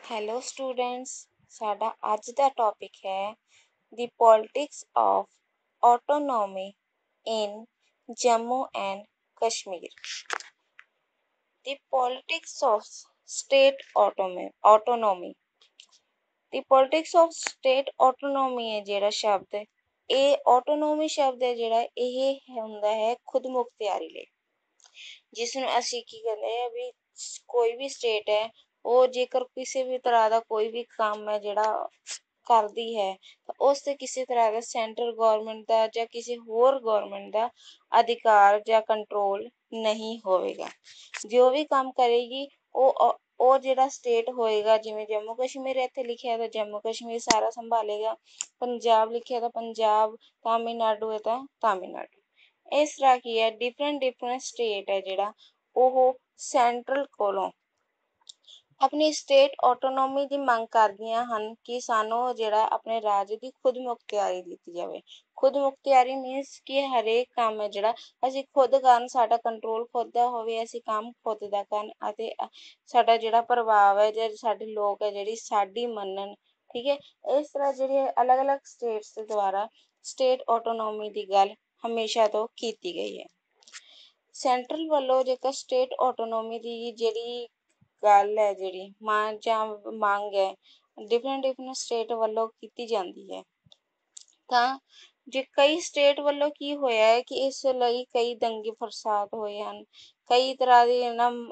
Hello students, ਸਾਡਾ ਅੱਜ ਦਾ ਟੌਪਿਕ ਹੈ the politics of autonomy in Jammu and Kashmir. The politics of state autonomy. The politics of state autonomy ਹੈ ਜਿਹੜਾ ਸ਼ਬਦ, ਇਹ ਆਟੋਨੋਮੀ ਸ਼ਬਦ ਹੈ ਜਿਹੜਾ ਇਹ ਹੁੰਦਾ ਹੈ ਖੁਦ ਮੁਖਤਿਆਰੀ ਲਈ, ਜਿਸ ਨੂੰ ਅਸੀਂ ਕੀ ਕਹਿੰਦੇ ਆ ਵੀ ਕੋਈ ਵੀ ਸਟੇਟ ਹੈ ਉਹ ਜੇਕਰ ਕਿਸੇ ਵੀ ਤਰ੍ਹਾਂ ਦਾ ਕੋਈ ਵੀ ਕੰਮ ਹੈ ਜਿਹੜਾ ਕਰਦੀ ਹੈ ਤਾਂ ਉਸ 'ਤੇ ਕਿਸੇ ਤਰ੍ਹਾਂ ਦਾ ਸੈਂਟਰਲ ਗੌਰਮੈਂਟ ਦਾ ਜਾਂ ਕਿਸੇ ਹੋਰ ਗੌਰਮੈਂਟ ਦਾ ਅਧਿਕਾਰ ਜਾਂ ਕੰਟਰੋਲ ਨਹੀਂ ਹੋਵੇਗਾ। ਜੋ ਵੀ ਕੰਮ ਕਰੇਗੀ ਉਹ ਜਿਹੜਾ ਸਟੇਟ ਹੋਏਗਾ, ਜਿਵੇਂ ਜੰਮੂ ਕਸ਼ਮੀਰ ਇੱਥੇ ਲਿਖਿਆ ਤਾਂ ਜੰਮੂ ਕਸ਼ਮੀਰ ਸਾਰਾ ਸੰਭਾਲੇਗਾ, ਪੰਜਾਬ ਲਿਖਿਆ ਤਾਂ ਪੰਜਾਬ, ਤਾਮਿਲਨਾਡੂ ਹੈ ਤਾਂ ਤਾਮਿਲਨਾਡੂ। ਇਸ ਤਰ੍ਹਾਂ ਕੀ ਹੈ ਡਿਫਰੈਂਟ ਸਟੇਟ ਹੈ ਜਿਹੜਾ ਉਹ ਸੈਂਟਰਲ ਕੋਲੋਂ ਆਪਣੀ ਸਟੇਟ ਆਟੋਨੋਮੀ ਦੀ ਮੰਗ ਕਰਦੀਆਂ ਹਨ ਕਿ ਸਾਨੂੰ ਜਿਹੜਾ ਆਪਣੇ ਰਾਜ ਦੀ ਖੁਦ ਮੁਖਤਿਆਰੀ ਦਿੱਤੀ ਜਾਵੇ। ਖੁਦ ਮੁਖਤਿਆਰੀ ਮੀਨਸ ਕਿ ਹਰੇਕ ਕੰਮ ਹੈ ਜਿਹੜਾ ਅਸੀਂ ਖੁਦ ਕਰਨ, ਸਾਡਾ ਕੰਟਰੋਲ ਖੁਦ ਦਾ ਹੋਵੇ, ਅਸੀਂ ਕੰਮ ਖੁਦ ਦਾ ਕਰਨ ਅਤੇ ਸਾਡਾ ਜਿਹੜਾ ਪ੍ਰਭਾਵ ਹੈ ਜਾਂ ਸਾਡੇ ਲੋਕ ਹੈ ਜਿਹੜੀ ਸਾਡੀ ਮੰਨਣ। ਠੀਕ ਹੈ, ਇਸ ਤਰ੍ਹਾਂ ਜਿਹੜੇ ਅਲੱਗ-ਅਲੱਗ ਸਟੇਟਸ ਦੇ ਦੁਆਰਾ ਸਟੇਟ ਆਟੋਨੋਮੀ ਦੀ ਗੱਲ ਹਮੇਸ਼ਾ ਤੋਂ ਕੀਤੀ ਗਈ ਹੈ। ਸੈਂਟਰਲ ਵੱਲੋਂ ਜੇਕਰ ਸਟੇਟ ਆਟੋਨੋਮੀ ਦੀ ਜਿਹੜੀ ਗੱਲ ਹੈ, ਜਿਹੜੀ ਮੰਗ ਹੈ ਡਿਫਰੈਂਟ ਸਟੇਟ ਵੱਲੋਂ ਕੀਤੀ ਜਾਂਦੀ ਹੈ, ਤਾਂ ਜੇ ਕਈ ਸਟੇਟ ਵੱਲੋਂ ਕੀ ਹੋਇਆ ਹੈ ਕਿ ਇਸ ਲਈ ਕਈ ਦੰਗੇ ਫਸਾਦ ਹੋਏ ਹਨ, ਕਈ ਤਰ੍ਹਾਂ ਦੇ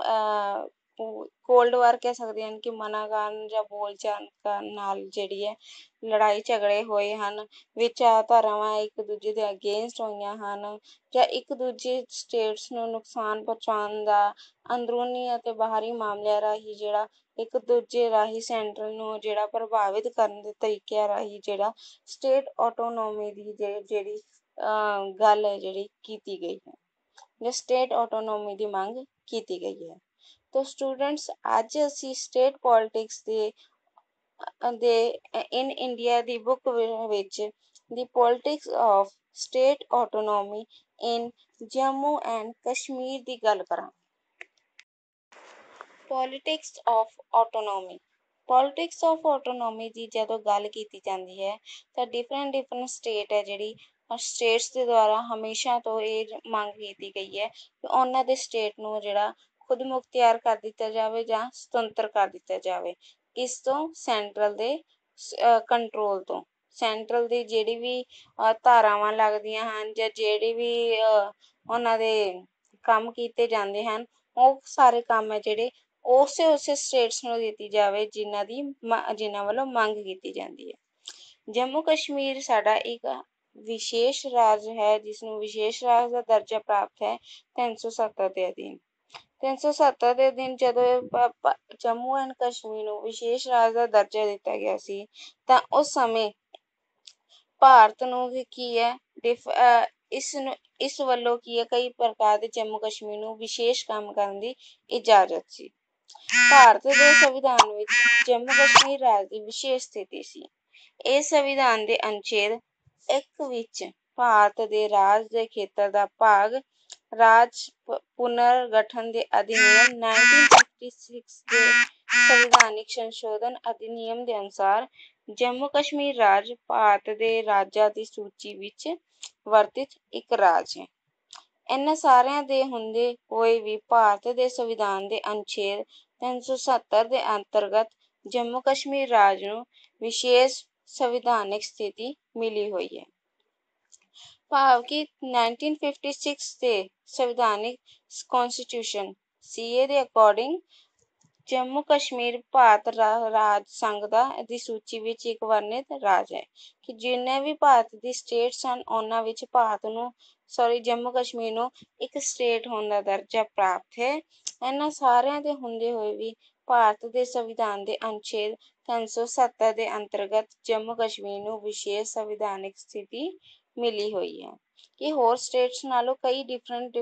ਕੋਲਡ ਵਾਰ ਕਹਿ ਸਕਦੇ ਹਨ ਕਿ ਮਨਾ ਕਰਨ ਜਾਂ ਬੋਲਚਾਲ ਕਰਨ ਨਾਲ ਜਿਹੜੀ ਹੈ ਲੜਾਈ ਝਗੜੇ ਹੋਏ ਹਨ, ਵਿਚਾਰਧਾਰਾਵਾਂ ਇੱਕ ਦੂਜੇ ਦੇ ਅਗੇਂਸਟ ਹੋਈਆਂ ਹਨ, ਜਾਂ ਇੱਕ ਦੂਜੇ ਸਟੇਟਸ ਨੂੰ ਨੁਕਸਾਨ ਪਹੁੰਚਾਉਣ ਦਾ ਅੰਦਰੂਨੀ ਅਤੇ ਬਾਹਰੀ ਮਾਮਲਿਆਂ ਰਾਹੀਂ ਜਿਹੜਾ ਇੱਕ ਦੂਜੇ ਰਾਹੀਂ ਸੈਂਟਰਲ ਨੂੰ ਜਿਹੜਾ ਪ੍ਰਭਾਵਿਤ ਕਰਨ ਦੇ ਤਰੀਕਿਆਂ ਰਾਹੀਂ ਜਿਹੜਾ ਸਟੇਟ ਆਟੋਨੋਮੀ ਦੀ ਜਿਹੜੀ ਗੱਲ ਹੈ ਜਿਹੜੀ ਕੀਤੀ ਗਈ ਹੈ ਜਾਂ ਸਟੇਟ ਆਟੋਨੋਮੀ ਦੀ ਮੰਗ ਕੀਤੀ ਗਈ ਹੈ। ਤਾਂ ਸਟੂਡੈਂਟਸ, ਅੱਜ ਅਸੀਂ ਸਟੇਟ ਪੋਲਿਟਿਕਸ ਦੇ ਇਨ ਇੰਡੀਆ ਦੀ ਬੁੱਕ ਵਿੱਚ the politics of state autonomy in Jammu and Kashmir ਦੀ ਗੱਲ ਕਰਾਂਗੇ। Politics of autonomy. Politics of autonomy ਦੀ ਜਦੋਂ ਗੱਲ ਕੀਤੀ ਜਾਂਦੀ ਹੈ ਤਾਂ ਡਿਫਰੈਂਟ ਸਟੇਟ ਹੈ ਜਿਹੜੀ ਸਟੇਟਸ ਦੇ ਦੁਆਰਾ ਹਮੇਸ਼ਾ ਤੋਂ ਇਹ ਮੰਗ ਕੀਤੀ ਗਈ ਹੈ ਕਿ ਉਹਨਾਂ ਦੇ ਸਟੇਟ ਨੂੰ ਜਿਹੜਾ ਖੁਦ ਮੁਖਤਿਆਰ ਕਰ ਦਿੱਤਾ ਜਾਵੇ ਜਾਂ ਸੁਤੰਤਰ ਕਰ ਦਿੱਤਾ ਜਾਵੇ। ਕਿਸ ਤੋਂ? ਸੈਂਟਰਲ ਦੇ ਕੰਟਰੋਲ ਤੋਂ। ਸੈਂਟਰਲ ਦੀ ਜਿਹੜੀ ਵੀ ਧਾਰਾਵਾਂ ਲੱਗਦੀਆਂ ਹਨ ਜਾਂ ਜਿਹੜੇ ਵੀ ਉਹਨਾਂ ਦੇ ਕੰਮ ਕੀਤੇ ਜਾਂਦੇ ਹਨ, ਉਹ ਸਾਰੇ ਕੰਮ ਹੈ ਜਿਹੜੇ ਉਸੇ ਸਟੇਟਸ ਨੂੰ ਦਿੱਤੀ ਜਾਵੇ ਜਿਨ੍ਹਾਂ ਵੱਲੋਂ ਮੰਗ ਕੀਤੀ ਜਾਂਦੀ ਹੈ। ਜੰਮੂ ਕਸ਼ਮੀਰ ਸਾਡਾ ਇੱਕ ਵਿਸ਼ੇਸ਼ ਰਾਜ ਹੈ ਜਿਸ ਨੂੰ ਵਿਸ਼ੇਸ਼ ਰਾਜ ਦਾ ਦਰਜਾ ਪ੍ਰਾਪਤ ਹੈ 370 ਦੇ ਅਧੀਨ। 370 ਦੇ ਅਧੀਨ ਜਦੋਂ ਜੰਮੂ ਐਂਡ ਕਸ਼ਮੀਰ ਨੂੰ ਵਿਸ਼ੇਸ਼ ਰਾਜ ਦਾ ਦਰਜਾ ਦਿੱਤਾ ਗਿਆ ਸੀ ਤਾਂ ਉਸ ਸਮੇਂ ਭਾਰਤ ਨੂੰ ਵੀ ਕੀ ਹੈ ਇਸ ਵੱਲੋਂ ਕੀ ਹੈ ਕਈ ਪ੍ਰਕਾਰ ਦੇ ਜੰਮੂ ਕਸ਼ਮੀਰ ਨੂੰ ਵਿਸ਼ੇਸ਼ ਕੰਮ ਕਰਨ ਦੀ ਇਜਾਜ਼ਤ ਸੀ। ਭਾਰਤ ਦੇ ਸੰਵਿਧਾਨ ਵਿੱਚ ਜੰਮੂ ਕਸ਼ਮੀਰ ਰਾਜ ਦੀ ਵਿਸ਼ੇਸ਼ ਸਥਿਤੀ ਸੀ। ਇਹ ਸੰਵਿਧਾਨ ਦੇ ਅਨੁਛੇਦ 1 ਵਿੱਚ ਭਾਰਤ ਦੇ ਰਾਜ ਦੇ ਖੇਤਰ ਦਾ ਭਾਗ ਰਾਜ ਪੁਨਰਗਠਨ ਦੇ ਅਧਿਨਿਯਮ 1956 ਦੇ ਸੰਵਿਧਾਨਿਕ ਸੰਸ਼ੋਧਨ ਅਧਿਨਿਯਮ ਦੇ ਅਨੁਸਾਰ ਜੰਮੂ ਕਸ਼ਮੀਰ ਰਾਜ ਭਾਰਤ ਦੇ ਰਾਜਾਂ ਦੀ ਸੂਚੀ ਵਿੱਚ ਵਰਤਿਤ ਇੱਕ ਰਾਜ ਹੈ। ਇਹਨਾਂ ਸਾਰਿਆਂ ਦੇ ਹੁੰਦੇ ਹੋਏ ਵੀ ਭਾਰਤ ਦੇ ਸੰਵਿਧਾਨ ਦੇ ਅਨੁਛੇਦ 370 ਦੇ ਅੰਤਰਗਤ ਜੰਮੂ ਕਸ਼ਮੀਰ ਰਾਜ ਨੂੰ ਵਿਸ਼ੇਸ਼ ਸੰਵਿਧਾਨਿਕ ਸਥਿਤੀ ਮਿਲੀ ਹੋਈ ਹੈ। ਭਾਵ ਕਿ 1956 ਦੇ ਸੰਵਿਧਾਨਿਕ ਕੌਂਸਟੀਟਿਊਸ਼ਨ CA ਦੇ ਅਕੋਰਡਿੰਗ ਜੰਮੂ ਕਸ਼ਮੀਰ ਭਾਰਤ ਰਾਜ ਸੰਘ ਦੀ ਸੂਚੀ ਵਿੱਚ ਇੱਕ ਵਰਣਿਤ ਰਾਜ ਹੈ ਕਿ ਜਿੰਨੇ ਵੀ ਭਾਰਤ ਦੀ ਸਟੇਟਸ ਹਨ ਉਹਨਾਂ ਵਿੱਚ ਜੰਮੂ ਕਸ਼ਮੀਰ ਨੂੰ ਇੱਕ ਸਟੇਟ ਹੋਣ ਦਾ ਦਰਜਾ ਪ੍ਰਾਪਤ ਹੈ। ਇਹਨਾਂ ਸਾਰਿਆਂ ਦੇ ਹੁੰਦੇ ਹੋਏ ਵੀ ਭਾਰਤ ਦੇ ਸੰਵਿਧਾਨ ਦੇ ਅਨੁਛੇਦ 370 ਦੇ ਅੰਤਰਗਤ ਜੰਮੂ ਕਸ਼ਮੀਰ ਨੂੰ ਵਿਸ਼ੇਸ਼ ਸੰਵਿਧਾਨਿਕ ਸਥਿਤੀ ਮਿਲੀ ਹੋਈ ਹੈ ਕਿ ਹੋਰ ਸਟੇਟਸ ਨਾਲੋਂ ਕਈ ਡਿਫਰੈਂਟ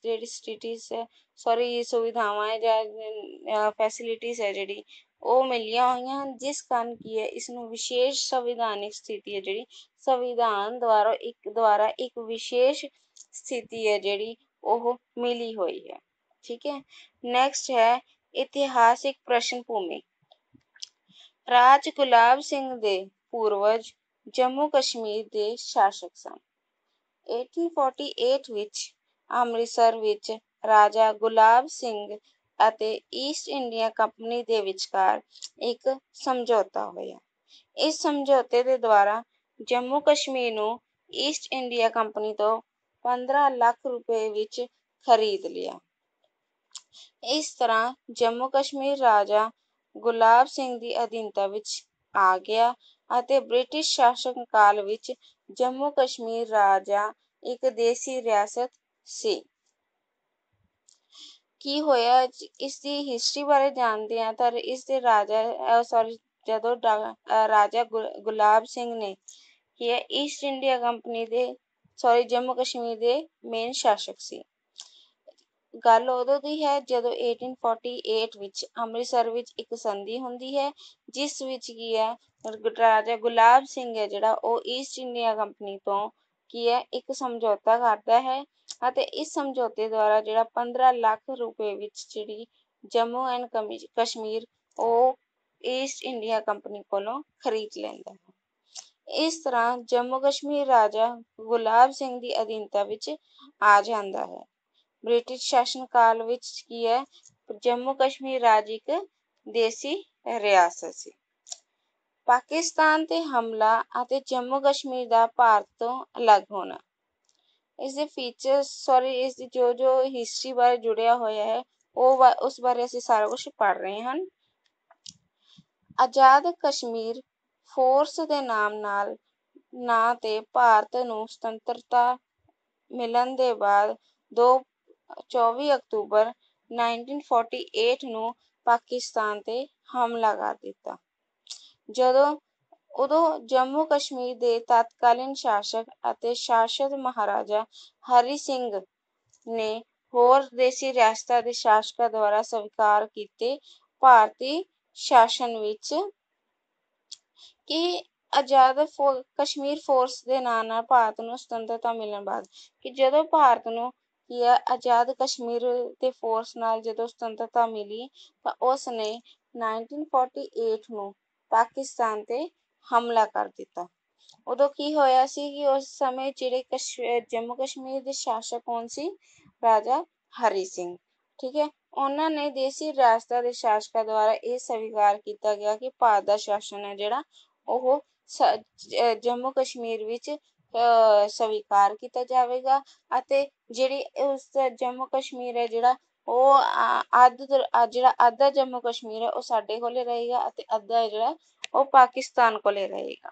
ਸੁਵਿਧਾਵਾਂ ਜਾਂ ਫੈਸਿਲਿਟੀਜ਼ ਹੈ ਜਿਹੜੀ ਉਹ ਮਿਲੀਆਂ ਹੋਈਆਂ ਹਨ, ਜਿਸ ਕਾਰਨ ਕੀ ਹੈ ਇਸਨੂੰ ਵਿਸ਼ੇਸ਼ ਸੰਵਿਧਾਨਿਕ ਸਥਿਤੀ ਹੈ ਜਿਹੜੀ ਸੰਵਿਧਾਨ ਦੁਆਰਾ ਇੱਕ ਵਿਸ਼ੇਸ਼ ਸਥਿਤੀ ਹੈ ਜਿਹੜੀ ਉਹ ਮਿਲੀ ਹੋਈ ਹੈ। ਠੀਕ ਹੈ, ਨੈਕਸਟ ਹੈ ਇਤਿਹਾਸਿਕ ਪ੍ਰਸ਼ਨ ਭੂਮੀ। ਰਾਜ ਗੁਲਾਬ ਸਿੰਘ ਦੇ ਪੂਰਵਜ ਜੰਮੂ ਕਸ਼ਮੀਰ ਦੇ ਸ਼ਾਸਕ ਸਨ। 1848 ਵਿੱਚ ਅੰਮ੍ਰਿਤਸਰ ਵਿੱਚ ਰਾਜਾ ਗੁਲਾਬ ਸਿੰਘ ਅਤੇ ਈਸਟ ਇੰਡੀਆ ਕੰਪਨੀ ਦੇ ਵਿਚਕਾਰ ਇੱਕ ਸਮਝੌਤਾ ਹੋਇਆ। ਇਸ ਸਮਝੌਤੇ ਦੇ ਦੁਆਰਾ ਜੰਮੂ ਕਸ਼ਮੀਰ ਨੂੰ ਈਸਟ ਇੰਡੀਆ ਕੰਪਨੀ ਤੋਂ 15 ਲੱਖ ਰੁਪਏ ਵਿੱਚ ਖਰੀਦ ਲਿਆ। ਇਸ ਤਰ੍ਹਾਂ ਜੰਮੂ ਕਸ਼ਮੀਰ ਰਾਜਾ ਗੁਲਾਬ ਸਿੰਘ ਦੀ ਅਧੀਨਤਾ ਵਿੱਚ ਆ ਗਿਆ ਅਤੇ ਬ੍ਰਿਟਿਸ਼ ਸ਼ਾਸਨ ਕਾਲ ਵਿੱਚ ਜੰਮੂ ਕਸ਼ਮੀਰ ਰਾਜਾ ਇੱਕ ਦੇਸੀ ਰਿਆਸਤ ਸੀ। ਕੀ ਹੋਇਆ, ਇਸ ਦੀ ਹਿਸਟਰੀ ਬਾਰੇ ਜਾਣਦੇ ਹਾਂ ਤਾਂ ਇਸ ਦੇ ਜਦੋਂ ਰਾਜਾ ਗੁਲਾਬ ਸਿੰਘ ਨੇ ਕੀ ਹੈ ਈਸਟ ਇੰਡੀਆ ਕੰਪਨੀ ਦੇ ਜੰਮੂ ਕਸ਼ਮੀਰ ਦੇ ਮੇਨ ਸ਼ਾਸਕ ਸੀ। ਗੱਲ ਉਦੋਂ ਦੀ ਹੈ ਜਦੋਂ 1848 ਵਿੱਚ ਅੰਮ੍ਰਿਤਸਰ ਵਿੱਚ ਇੱਕ ਸੰਧੀ ਹੁੰਦੀ ਹੈ, ਜਿਸ ਵਿੱਚ ਕੀ ਹੈ ਰਾਜਾ ਗੁਲਾਬ ਸਿੰਘ ਹੈ ਜਿਹੜਾ ਉਹ ਈਸਟ ਇੰਡੀਆ ਕੰਪਨੀ ਤੋਂ ਕੀ ਹੈ ਇੱਕ ਸਮਝੌਤਾ ਕਰਦਾ ਹੈ ਅਤੇ ਇਸ ਸਮਝੌਤੇ ਦੁਆਰਾ ਜਿਹੜਾ 15 ਲੱਖ ਰੁਪਏ ਵਿੱਚ ਜਿਹੜੀ ਜੰਮੂ ਐਂਡ ਕਸ਼ਮੀਰ ਉਹ ਈਸਟ ਇੰਡੀਆ ਕੰਪਨੀ ਕੋਲੋਂ ਖਰੀਦ ਲੈਂਦਾ ਹੈ। ਇਸ ਤਰ੍ਹਾਂ ਜੰਮੂ ਕਸ਼ਮੀਰ ਰਾਜਾ ਗੁਲਾਬ ਸਿੰਘ ਦੀ ਅਧੀਨਤਾ ਵਿੱਚ ਆ ਜਾਂਦਾ ਹੈ। ਬ੍ਰਿਟਿਸ਼ ਸ਼ਾਸਨ ਕਾਲ ਵਿੱਚ ਕੀ ਹੈ ਜੰਮੂ ਕਸ਼ਮੀਰ ਰਾਜ ਇੱਕ ਦੇਸੀ ਰਿਆਸਤ ਸੀ। ਪਾਕਿਸਤਾਨ ਤੇ ਹਮਲਾ ਅਤੇ ਜੰਮੂ ਕਸ਼ਮੀਰ ਦਾ ਭਾਰਤ ਤੋਂ ਅਲੱਗ ਹੋਣਾ। ਇਸ ਦੇ ਫੀਚਰਸ ਇਸ ਦੀ ਜੋ ਹਿਸਟਰੀ ਬਾਰੇ ਜੁੜਿਆ ਹੋਇਆ ਹੈ ਉਸ ਬਾਰੇ ਅਸੀਂ ਸਾਰਾ ਕੁਝ ਪੜ੍ਹ ਰਹੇ ਹਾਂ। ਆਜ਼ਾਦ ਕਸ਼ਮੀਰ ਫੋਰਸ ਦੇ ਨਾਂ ਤੇ ਭਾਰਤ ਨੂੰ ਸੁਤੰਤਰਤਾ ਮਿਲਣ ਦੇ ਬਾਅਦ 24 ਅਕਤੂਬਰ 1948 ਨੂੰ ਪਾਕਿਸਤਾਨ ਤੇ ਹਮਲਾ ਕਰ ਦਿੱਤਾ। ਉਦੋਂ ਜੰਮੂ ਕਸ਼ਮੀਰ ਦੇ ਤਤਕਾਲੀਨ ਸ਼ਾਸਕ ਅਤੇ ਸ਼ਾਸਕ ਮਹਾਰਾਜਾ ਹਰੀ ਸਿੰਘ ਨੇ ਹੋਰ ਦੇਸੀ ਰਿਆਸਤਾਂ ਦੇ ਸ਼ਾਸਕਾਂ ਦੁਆਰਾ ਸਵੀਕਾਰ ਕੀਤੇ ਭਾਰਤੀ ਸ਼ਾਸਨ ਵਿੱਚ ਕਿ ਆਜ਼ਾਦ ਕਸ਼ਮੀਰ ਫੋਰਸ ਦੇ ਨਾਲ ਭਾਰਤ ਨੂੰ ਸੁਤੰਤਰਤਾ ਮਿਲਣ ਬਾਅਦ ਕਿ ਜਦੋਂ ਭਾਰਤ ਨੂੰ ਕੀ ਹੈ ਆਜ਼ਾਦ ਕਸ਼ਮੀਰ ਦੇ ਫੋਰਸ ਨਾਲ ਜਦੋਂ ਸੁਤੰਤਰਤਾ ਮਿਲੀ ਤਾਂ ਉਸ ਨੇ 1948 ਨੂੰ ਪਾਕਿਸਤਾਨ ਤੇ ਹਮਲਾ ਕਰ ਦਿੱਤਾ। ਉਦੋਂ ਕੀ ਹੋਇਆ ਸੀ ਕਿ ਉਸ ਸਮੇਂ ਜਿਹੜੇ ਜੰਮੂ ਕਸ਼ਮੀਰ ਦੇ ਸ਼ਾਸਕ ਕੌਣ ਸੀ? ਰਾਜਾ ਹਰੀ ਸਿੰਘ। ਠੀਕ ਹੈ, ਉਹਨਾਂ ਨੇ ਦੇਸੀ ਰਿਆਸਤਾਂ ਦੇ ਸ਼ਾਸਕਾਂ ਦੁਆਰਾ ਇਹ ਸਵੀਕਾਰ ਕੀਤਾ ਗਿਆ ਕਿ ਭਾਰਤ ਦਾ ਸ਼ਾਸਨ ਹੈ ਜਿਹੜਾ ਉਹ ਜੰਮੂ ਕਸ਼ਮੀਰ ਵਿੱਚ ਸਵੀਕਾਰ ਕੀਤਾ ਜਾਵੇਗਾ ਅਤੇ ਜਿਹੜੀ ਉਸ ਜੰਮੂ ਕਸ਼ਮੀਰ ਹੈ ਜਿਹੜਾ ਉਹ ਅੱਧਾ ਜੰਮੂ ਕਸ਼ਮੀਰ ਹੈ ਉਹ ਸਾਡੇ ਕੋਲੇ ਰਹੇਗਾ ਅਤੇ ਅੱਧਾ ਜਿਹੜਾ ਉਹ ਪਾਕਿਸਤਾਨ ਕੋਲੇ ਰਹੇਗਾ।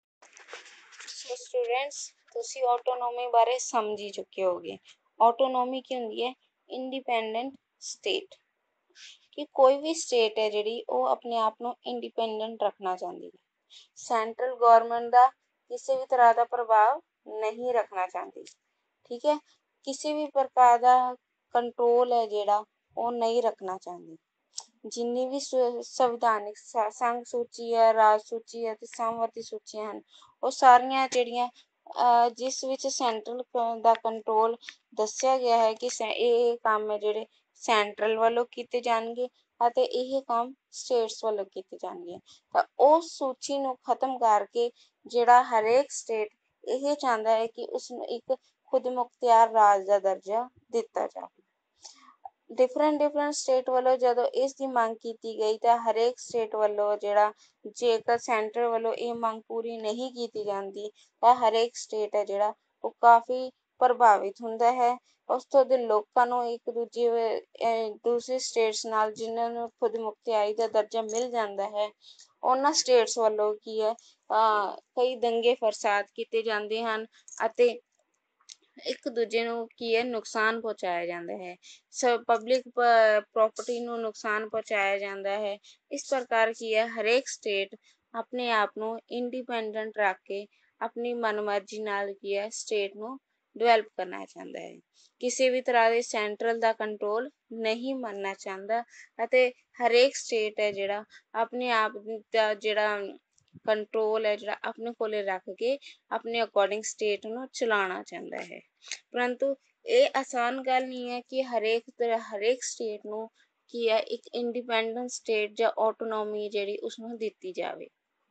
ਸੋ ਸਟੂਡੈਂਟਸ, ਤੁਸੀਂ ਆਟੋਨੋਮੀ ਬਾਰੇ ਸਮਝ ਹੀ ਚੁੱਕੇ ਹੋਗੇ। ਆਟੋਨੋਮੀ ਕੀ ਹੁੰਦੀ ਹੈ? Independent state. ਕਿ ਕੋਈ ਵੀ ਸਟੇਟ ਹੈ ਜਿਹੜੀ ਉਹ ਆਪਣੇ ਆਪ ਨੂੰ ਇੰਡੀਪੈਂਡੈਂਟ ਰੱਖਣਾ ਚਾਹੁੰਦੀ ਹੈ, ਸੈਂਟਰਲ ਗੌਰਮੈਂਟ ਦਾ ਕਿਸੇ ਵੀ ਤਰ੍ਹਾਂ ਦਾ ਪ੍ਰਭਾਵ ਨਹੀਂ ਰੱਖਣਾ ਚਾਹੁੰਦੀ। ਠੀਕ ਹੈ, ਕਿਸੇ ਵੀ ਪ੍ਰਕਾਰ ਦਾ ਕੰਟਰੋਲ ਹੈ ਜਿਹੜਾ ਉਹ ਨਹੀਂ ਰੱਖਣਾ ਚਾਹੁੰਦੀ। ਜਿੰਨੀ ਵੀ ਸੰਵਿਧਾਨਿਕ ਸੰਘ ਸੂਚੀ ਹੈ, ਰਾਜ ਸੂਚੀ ਹੈ ਤੇ ਸਾਮਵਰਤੀ ਸੂਚੀਆਂ ਹਨ, ਉਹ ਸਾਰੀਆਂ ਜਿਹੜੀਆਂ ਜਿਸ ਵਿੱਚ ਸੈਂਟਰਲ ਦਾ ਕੰਟਰੋਲ ਦੱਸਿਆ ਗਿਆ ਹੈ ਕਿ ਇਹ ਕੰਮ ਹੈ ਜਿਹੜੇ ਸੈਂਟਰਲ ਵੱਲੋਂ ਕੀਤੇ ਜਾਣਗੇ ਅਤੇ ਇਹ ਕੰਮ ਸਟੇਟਸ ਵੱਲੋਂ ਕੀਤੇ ਜਾਣਗੇ। ਤਾਂ ਉਸ ਸੂਚੀ ਨੂੰ ਖਤਮ ਕਰਕੇ ਜਿਹੜਾ ਹਰੇਕ ਸਟੇਟ ਇਹ ਚਾਹੁੰਦਾ ਹੈ ਕਿ ਉਸਨੂੰ ਇੱਕ ਖੁਦ ਮੁਖਤਿਆਰ ਰਾਜ ਦਾ ਦਰਜਾ ਦਿੱਤਾ ਜਾਵੇ। ਡਿਫਰੈਂਟ ਸਟੇਟ ਵੱਲੋਂ ਜਦੋਂ ਇਸ ਦੀ ਮੰਗ ਕੀਤੀ ਗਈ ਤਾਂ ਹਰੇਕ ਸਟੇਟ ਵੱਲੋਂ ਜੇਕਰ ਸੈਂਟਰ ਵੱਲੋਂ ਇਹ ਮੰਗ ਪੂਰੀ ਨਹੀਂ ਕੀਤੀ ਜਾਂਦੀ ਤਾਂ ਹਰੇਕ ਸਟੇਟ ਹੈ ਜਿਹੜਾ ਉਹ ਕਾਫੀ ਪ੍ਰਭਾਵਿਤ ਹੁੰਦਾ ਹੈ। ਉੱਥੋਂ ਦੇ ਲੋਕਾਂ ਨੂੰ ਇੱਕ ਦੂਸਰੇ ਸਟੇਟਸ ਨਾਲ ਜਿਨ੍ਹਾਂ ਨੂੰ ਖੁਦ ਮੁਖਤਿਆਰੀ ਦਾ ਦਰਜਾ ਮਿਲ ਜਾਂਦਾ ਹੈ ਉਹਨਾਂ ਸਟੇਟਸ ਵੱਲੋਂ ਕੀ ਹੈ ਕਈ ਦੰਗੇ ਫਸਾਦ ਕੀਤੇ ਜਾਂਦੇ ਹਨ ਅਤੇ ਇੱਕ ਦੂਜੇ ਨੂੰ ਕੀ ਹੈ ਨੁਕਸਾਨ ਪਹੁੰਚਾਇਆ ਜਾਂਦਾ ਹੈ। ਪਬਲਿਕ ਪ੍ਰੋਪਰਟੀ ਨੂੰ ਨੁਕਸਾਨ ਪਹੁੰਚਾਇਆ ਜਾਂਦਾ ਹੈ। ਇਸ ਪ੍ਰਕਾਰ ਕੀ ਹੈ ਹਰੇਕ ਸਟੇਟ ਆਪਣੇ ਆਪ ਨੂੰ ਇੰਡੀਪੈਂਡੈਂਟ ਰੱਖ ਕੇ ਆਪਣੀ ਮਨਮਰਜ਼ੀ ਨਾਲ ਕੀ ਹੈ ਸਟੇਟ ਨੂੰ ਡਿਵੈਲਪ ਕਰਨਾ ਚਾਹੁੰਦਾ ਹੈ। ਕਿਸੇ ਵੀ ਤਰ੍ਹਾਂ ਦੇ ਸੈਂਟਰਲ ਦਾ ਕੰਟਰੋਲ ਨਹੀਂ ਮੰਨਣਾ ਚਾਹੁੰਦਾ ਅਤੇ ਹਰੇਕ ਸਟੇਟ ਹੈ ਜਿਹੜਾ ਆਪਣੇ ਆਪ ਦਾ ਜਿਹੜਾ ਕੰਟਰੋਲ ਹੈ ਜਿਹੜਾ ਆਪਣੇ ਕੋਲੇ ਰੱਖ ਕੇ ਆਪਣੇ ਅਕੋਰਡਿੰਗ ਸਟੇਟ ਨੂੰ ਚਲਾਉਣਾ ਚਾਹੁੰਦਾ ਹੈ। ਪਰੰਤੂ ਇਹ ਆਸਾਨ ਗੱਲ ਨਹੀਂ ਹੈ ਕਿ ਹਰੇਕ ਸਟੇਟ ਨੂੰ ਕੀ ਹੈ ਇੱਕ ਇੰਡੀਪੈਂਡੈਂਟ ਸਟੇਟ ਜਾਂ ਆਟੋਨੋਮੀ ਜਿਹੜੀ ਉਸਨੂੰ ਦਿੱਤੀ ਜਾਵੇ।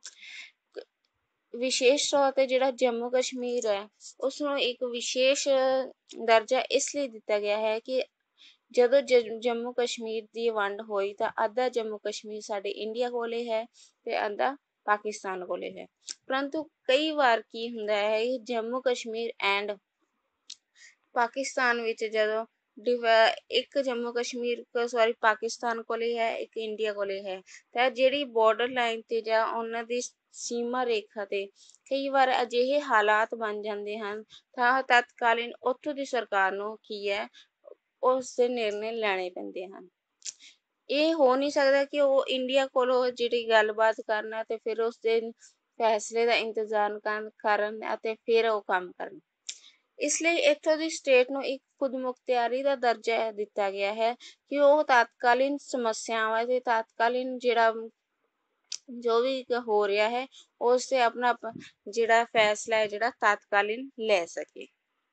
ਵਿਸ਼ੇਸ਼ ਤੌਰ ਤੇ ਜਿਹੜਾ ਜੰਮੂ ਕਸ਼ਮੀਰ ਹੈ ਉਸਨੂੰ ਇੱਕ ਵਿਸ਼ੇਸ਼ ਦਰਜਾ ਇਸ ਲਈ ਦਿੱਤਾ ਗਿਆ ਹੈ ਕਿ ਜਦੋਂ ਜੰਮੂ ਕਸ਼ਮੀਰ ਦੀ ਵੰਡ ਹੋਈ ਤਾਂ ਅੱਧਾ ਜੰਮੂ ਕਸ਼ਮੀਰ ਸਾਡੇ ਇੰਡੀਆ ਕੋਲੇ ਹੈ ਤੇ ਅੱਧਾ ਪਾਕਿਸਤਾਨ ਕੋਲੇ ਹੈ। ਪਰੰਤੂ ਕਈ ਵਾਰ ਕੀ ਹੁੰਦਾ ਹੈ ਜੰਮੂ ਕਸ਼ਮੀਰ ਐਂਡ ਪਾਕਿਸਤਾਨ ਵਿੱਚ ਜਦੋਂ ਇੱਕ ਜੰਮੂ ਕਸ਼ਮੀਰ ਪਾਕਿਸਤਾਨ ਕੋਲੇ ਹੈ ਇੱਕ ਇੰਡੀਆ ਕੋਲੇ ਹੈ ਤਾਂ ਜਿਹੜੀ ਬਾਰਡਰ ਲਾਈਨ ਤੇ ਜਾਂ ਉਹਨਾਂ ਦੀ ਸੀਮਾ ਰੇਖਾ ਤੇ ਕਈ ਵਾਰ ਅਜਿਹੇ ਹਾਲਾਤ ਬਣ ਜਾਂਦੇ ਹਨ ਤਾਂ ਤਤਕਾਲੀਨ ਉੱਥੋਂ ਦੀ ਸਰਕਾਰ ਨੂੰ ਕੀ ਹੈ ਉਸ ਦੇ ਨਿਰਣੇ ਲੈਣੇ ਪੈਂਦੇ ਹਨ। ਇਹ ਹੋ ਨਹੀਂ ਸਕਦਾ ਕਿ ਉਹ ਇੰਡੀਆ ਕੋਲੋਂ ਜਿਹੜੀ ਗੱਲਬਾਤ ਕਰਨਾ ਤੇ ਫਿਰ ਉਸ ਦੇ ਫੈਸਲੇ ਦਾ ਇੰਤਜ਼ਾਰ ਕਰਨ ਅਤੇ ਫਿਰ ਉਹ ਕੰਮ ਕਰਨ। ਇਸ ਲਈ ਇੱਥੋਂ ਦੀ ਸਟੇਟ ਨੂੰ ਇੱਕ ਖੁਦਮੁਖਤਿਆਰੀ ਦਾ ਦਰਜਾ ਦਿੱਤਾ ਗਿਆ ਹੈ ਕਿ ਉਹ ਤਤਕਾਲੀਨ ਸਮੱਸਿਆਵਾਂ ਤੇ ਤਤਕਾਲੀਨ ਜਿਹੜਾ ਜੋ ਵੀ ਹੋ ਰਿਹਾ ਹੈ ਉਸ ਤੇ ਆਪਣਾ ਜਿਹੜਾ ਫੈਸਲਾ ਹੈ ਜਿਹੜਾ ਤਤਕਾਲੀਨ ਲੈ ਸਕੇ।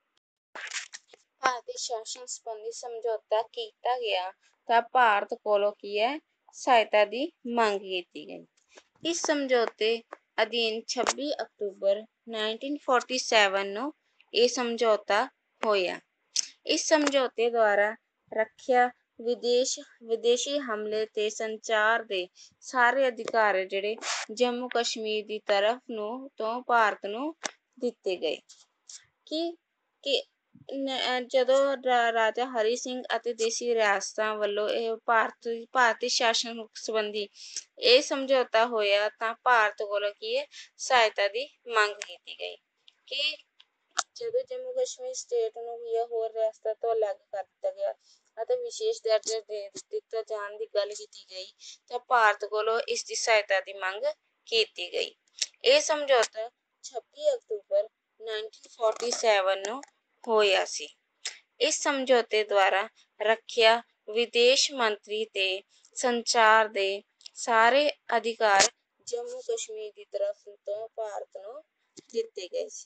ਭਾਰਤੀ ਸ਼ਾਸਨ ਸੰਬੰਧੀ ਸਮਝੌਤਾ ਕੀਤਾ ਗਿਆ ਤਾਂ ਭਾਰਤ ਕੋਲੋਂ ਕੀ ਹੈ ਸਹਾਇਤਾ ਦੀ ਮੰਗ ਕੀਤੀ ਗਈ। ਇਸ ਸਮਝੌਤੇ ਅਧੀਨ 26 ਅਕਤੂਬਰ 1947 ਨੂੰ ਇਹ ਸਮਝੌਤਾ ਹੋਇਆ। ਇਸ ਸਮਝੌਤੇ ਦੁਆਰਾ ਰੱਖਿਆ ਵਿਦੇਸ਼ੀ ਹਮਲੇ ਤੇ ਸੰਚਾਰ ਦੇ ਸਾਰੇ ਅਧਿਕਾਰ ਜਿਹੜੇ ਜੰਮੂ ਕਸ਼ਮੀਰ ਦੀ ਤਰਫ ਨੂੰ ਤੋਂ ਭਾਰਤ ਨੂੰ ਦਿੱਤੇ ਗਏ। ਕਿ ਜਦੋਂ ਰਾਜਾ ਹਰੀ ਸਿੰਘ ਅਤੇ ਦੇਸੀ ਰਿਆਸਤਾਂ ਵੱਲੋਂ ਇਹ ਭਾਰਤੀ ਸ਼ਾਸਨ ਸੰਬੰਧੀ ਇਹ ਸਮਝੌਤਾ ਹੋਇਆ ਤਾਂ ਭਾਰਤ ਕੋਲੋਂ ਕੀ ਹੈ ਸਹਾਇਤਾ ਦੀ ਮੰਗ ਕੀਤੀ ਗਈ ਕਿ ਜਦੋਂ ਜੰਮੂ ਕਸ਼ਮੀਰ ਸਟੇਟ ਨੂੰ ਵੀ ਹੋਰ ਰਿਆਸਤਾਂ ਤੋਂ ਅਲੱਗ ਕਰ ਦਿੱਤਾ ਗਿਆ ਅਤੇ ਵਿਸ਼ੇਸ਼ ਦਰਜਾ ਦੇ ਦਿੱਤਾ ਜਾਣ ਦੀ ਗੱਲ ਕੀਤੀ ਗਈ ਤਾਂ ਭਾਰਤ ਕੋਲੋਂ ਇਸ ਦੀ ਸਹਾਇਤਾ ਦੀ ਮੰਗ ਕੀਤੀ ਗਈ। ਇਹ ਸਮਝੌਤਾ 26 ਅਕਤੂਬਰ 1947 ਨੂੰ ਹੋਇਆ ਸੀ। ਇਸ ਸਮਝੌਤੇ ਦੁਆਰਾ ਰੱਖਿਆ ਵਿਦੇਸ਼ ਮੰਤਰੀ ਤੇ ਸੰਚਾਰ ਦੇ ਸਾਰੇ ਅਧਿਕਾਰ ਜੰਮੂ ਕਸ਼ਮੀਰ ਦੀ ਤਰਫ ਤੋਂ ਭਾਰਤ ਨੂੰ ਦਿੱਤੇ ਗਏ ਸੀ।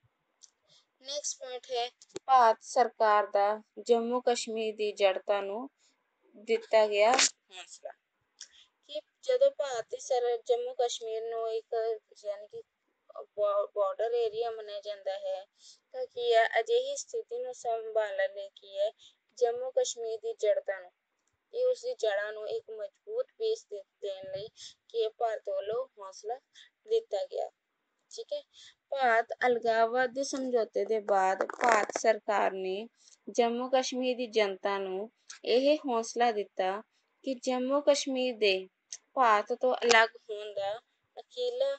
ਨੈਕਸਟ ਪੁਆਇੰਟ ਹੈ ਭਾਰਤ ਸਰਕਾਰ ਦਾ ਜੰਮੂ ਕਸ਼ਮੀਰ ਦੀ ਜੜਤਾ ਨੂੰ ਦਿੱਤਾ ਗਿਆ ਹੌਸਲਾ। ਕਿ ਜਦੋਂ ਜੰਮੂ ਕਸ਼ਮੀਰ ਨੂੰ ਇੱਕ ਯਾਨੀ ਕਿ ਬਾਰਡਰ ਏਰੀਆ ਮੰਨਿਆ ਜਾਂਦਾ ਹੈ ਤਾਂ ਕੀ ਹੈ ਅਜਿਹੀ ਸਥਿਤੀ ਨੂੰ ਸੰਭਾਲਣ ਲਈ ਕੀ ਹੈ ਜੰਮੂ ਕਸ਼ਮੀਰ ਦੀ ਜੜਤਾ ਨੂੰ ਉਸਦੀ ਜੜ੍ਹਾਂ ਨੂੰ ਇੱਕ ਮਜ਼ਬੂਤ ਬੇਸ ਦੇਣ ਲਈ ਕੀ ਭਾਰਤ ਵੱਲੋਂ ਹੌਸਲਾ ਦਿੱਤਾ ਗਿਆ। ਠੀਕ ਹੈ। ਭਾਰਤ ਅਲਗਾਵਾਦ ਦੇ ਸਮਝੌਤੇ ਦੇ ਬਾਅਦ ਭਾਰਤ ਸਰਕਾਰ ਨੇ ਜੰਮੂ ਕਸ਼ਮੀਰ ਦੀ ਜਨਤਾ ਨੂੰ ਇਹ ਹੌਸਲਾ ਦਿੱਤਾ ਕਿ ਜੰਮੂ ਕਸ਼ਮੀਰ ਦੇ ਭਾਰਤ ਤੋਂ ਅਲੱਗ ਹੋਣ ਦਾ ਅਖੀਰਲਾ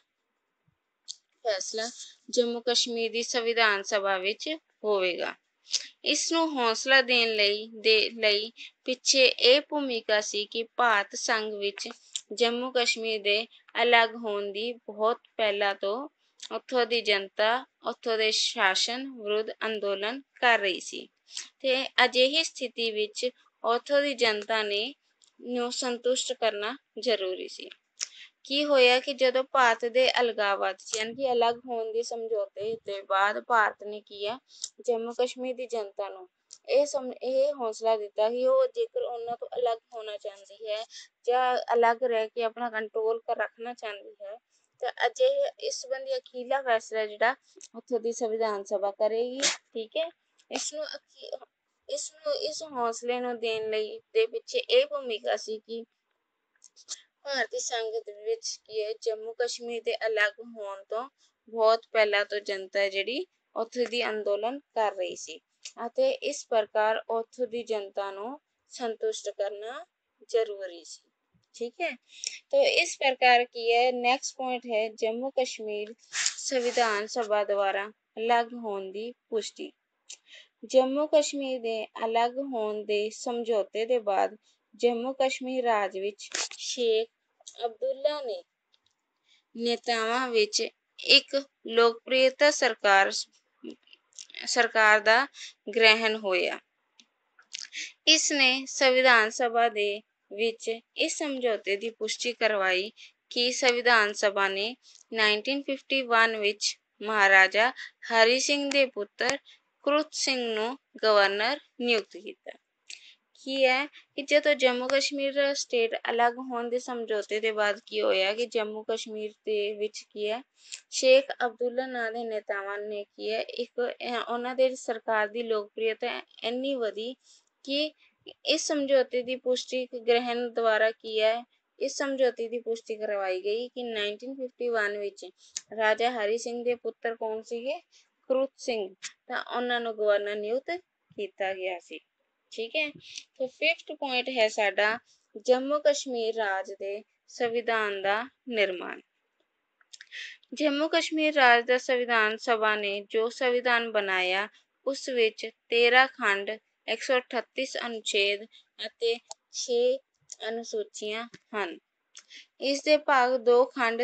ਫੈਸਲਾ ਜੰਮੂ ਕਸ਼ਮੀਰ ਦੀ ਸੰਵਿਧਾਨ ਸਭਾ ਵਿੱਚ ਹੋਵੇਗਾ। ਇਸ ਨੂੰ ਹੌਸਲਾ ਦੇਣ ਲਈ ਪਿੱਛੇ ਇਹ ਭੂਮਿਕਾ ਸੀ ਕਿ ਭਾਰਤ ਸੰਘ ਵਿੱਚ ਜੰਮੂ ਕਸ਼ਮੀਰ ਦੇ ਅਲੱਗ ਹੋਣ ਦੀ ਬਹੁਤ ਪਹਿਲਾਂ ਤੋਂ ਉੱਥੋਂ ਦੀ ਜਨਤਾ ਉੱਥੋਂ ਦੇ ਸ਼ਾਸਨ ਵਿਰੁੱਧ ਅੰਦੋਲਨ ਕਰ ਰਹੀ ਸੀ ਤੇ ਅਜਿਹੀ ਸਥਿਤੀ ਵਿੱਚ ਉੱਥੋਂ ਦੀ ਜਨਤਾ ਨੂੰ ਸੰਤੁਸ਼ਟ ਕਰਨਾ ਜ਼ਰੂਰੀ ਸੀ। ਕੀ ਹੋਇਆ ਕਿ ਜਦੋਂ ਭਾਰਤ ਦੇ ਅਲਗਾਵਾਦ ਯਾਨੀ ਕਿ ਅਲੱਗ ਹੋਣ ਦੇ ਸਮਝੌਤੇ ਦੇ ਬਾਅਦ ਭਾਰਤ ਨੇ ਕੀ ਹੈ ਜੰਮੂ ਕਸ਼ਮੀਰ ਦੀ ਜਨਤਾ ਨੂੰ ਇਹ ਹੌਸਲਾ ਦਿੱਤਾ ਕਿ ਉਹ ਜੇਕਰ ਉਹਨਾਂ ਤੋਂ ਅਲੱਗ ਹੋਣਾ ਚਾਹੁੰਦੀ ਹੈ ਜਾਂ ਅਲੱਗ ਰਹਿ ਕੇ ਆਪਣਾ ਕੰਟਰੋਲ ਰੱਖਣਾ ਚਾਹੁੰਦੀ ਹੈ ਤਾਂ ਅਜਿਹੇ ਇਸ ਸੰਬੰਧੀ ਅਖੀਰਲਾ ਫੈਸਲਾ ਜਿਹੜਾ ਉੱਥੋਂ ਦੀ ਸੰਵਿਧਾਨ ਸਭਾ ਕਰੇਗੀ। ਠੀਕ ਹੈ। ਇਸ ਹੌਸਲੇ ਨੂੰ ਦੇਣ ਲਈ ਦੇ ਪਿੱਛੇ ਇਹ ਭੂਮਿਕਾ ਸੀ ਕਿ ਭਾਰਤੀ ਸੰਘ ਵਿੱਚ ਕੀ ਹੈ ਜੰਮੂ ਕਸ਼ਮੀਰ ਦੇ ਅਲੱਗ ਹੋਣ ਤੋਂ ਬਹੁਤ ਪਹਿਲਾਂ ਤੋਂ ਜਨਤਾ ਜਿਹੜੀ ਉੱਥੇ ਦੀ ਅੰਦੋਲਨ ਕਰ ਰਹੀ ਸੀ ਅਤੇ ਇਸ ਪ੍ਰਕਾਰ ਉੱਥੋਂ ਦੀ ਜਨਤਾ ਨੂੰ ਸੰਤੁਸ਼ਟ ਕਰਨਾ ਜ਼ਰੂਰੀ ਸੀ। ठीक है। तो इस प्रकार की है नेक्स्ट पॉइंट है जम्मू कश्मीर संविधान सभा द्वारा अलग होने की पुष्टि। जम्मू कश्मीर ਦੇ ਅਲੱਗ ਹੋਣ ਦੇ ਸਮਝੌਤੇ ਦੇ ਬਾਅਦ ਜੰਮੂ ਕਸ਼ਮੀਰ ਰਾਜ ਵਿੱਚ ਸ਼ੇਖ ਅਬਦੁੱਲਾ ਨੇ ਨੇਤਾਵਾਂ ਵਿੱਚ ਇੱਕ ਲੋਕਪ੍ਰਿਯਤਾ ਸਰਕਾਰ ਦਾ ਗ੍ਰਹਿਣ ਹੋਇਆ। ਇਸ ਨੇ ਸੰਵਿਧਾਨ ਸਭਾ ਦੇ ਵਿੱਚ ਇਸ ਸਮਝੌਤੇ ਦੀ ਪੁਸ਼ਟੀ ਕਰਵਾਈ ਕਿ ਸੰਵਿਧਾਨ ਸਭਾ ਨੇ 1951 ਵਿੱਚ ਮਹਾਰਾਜਾ ਹਰੀ ਸਿੰਘ ਦੇ ਪੁੱਤਰ ਕਰੂਤ ਸਿੰਘ ਨੂੰ ਗਵਰਨਰ ਨਿਯੁਕਤ ਕੀਤਾ। ਕੀ ਹੈ ਕਿ ਜਦੋਂ ਜੰਮੂ ਕਸ਼ਮੀਰ ਸਟੇਟ ਅਲੱਗ ਹੋਣ ਦੇ ਸਮਝੌਤੇ ਦੇ ਬਾਅਦ ਕੀ ਹੋਇਆ ਕਿ ਜੰਮੂ ਕਸ਼ਮੀਰ ਦੇ ਵਿੱਚ ਕੀ ਹੈ ਸ਼ੇਖ ਅਬਦੁੱਲਾ ਨਾਂ ਦੇ ਨੇਤਾਵਾਂ ਨੇ ਕੀ ਹੈ ਉਹਨਾਂ ਦੇ ਸਰਕਾਰ ਦੀ ਲੋਕਪ੍ਰਿਯਤਾ ਇੰਨੀ ਵਧੀ ਕਿ ਇਸ ਸਮਝੌਤੇ ਦੀ ਪੁਸ਼ਟੀ ਗ੍ਰਹਿਣ ਦੁਆਰਾ ਕੀ ਹੈ ਇਸ ਸਮਝੌਤੇ ਦੀ ਪੁਸ਼ਟੀ ਕਰਵਾਈ ਗਈ ਕਿ 1951 ਵਿੱਚ ਰਾਜਾ ਹਰੀ ਸਿੰਘ ਦੇ ਪੁੱਤਰ ਕੌਣ ਸੀਗੇ ਖੁਰੂਤ ਸਿੰਘ ਤਾਂ ਉਹਨਾਂ ਨੂੰ ਗਵਰਨਰ ਨਿਯੁਕਤ ਕੀਤਾ ਗਿਆ ਸੀ। ਠੀਕ ਹੈ तो 5th ਪੁਆਇੰਟ ਹੈ ਸਾਡਾ ਜੰਮੂ ਕਸ਼ਮੀਰ ਰਾਜ ਦੇ ਸੰਵਿਧਾਨ ਦਾ ਨਿਰਮਾਣ। ਜੰਮੂ ਕਸ਼ਮੀਰ ਰਾਜ ਦਾ ਸੰਵਿਧਾਨ ਸਭਾ ਨੇ ਜੋ ਸੰਵਿਧਾਨ ਬਣਾਇਆ ਉਸ ਵਿੱਚ 13 ਖੰਡ 138 ਅਨੁਛੇਦ ਅਤੇ 6 ਅਨੁਸੂਚੀਆਂ ਹਨ। ਇਸ ਦੇ ਭਾਗ 2 ਖੰਡ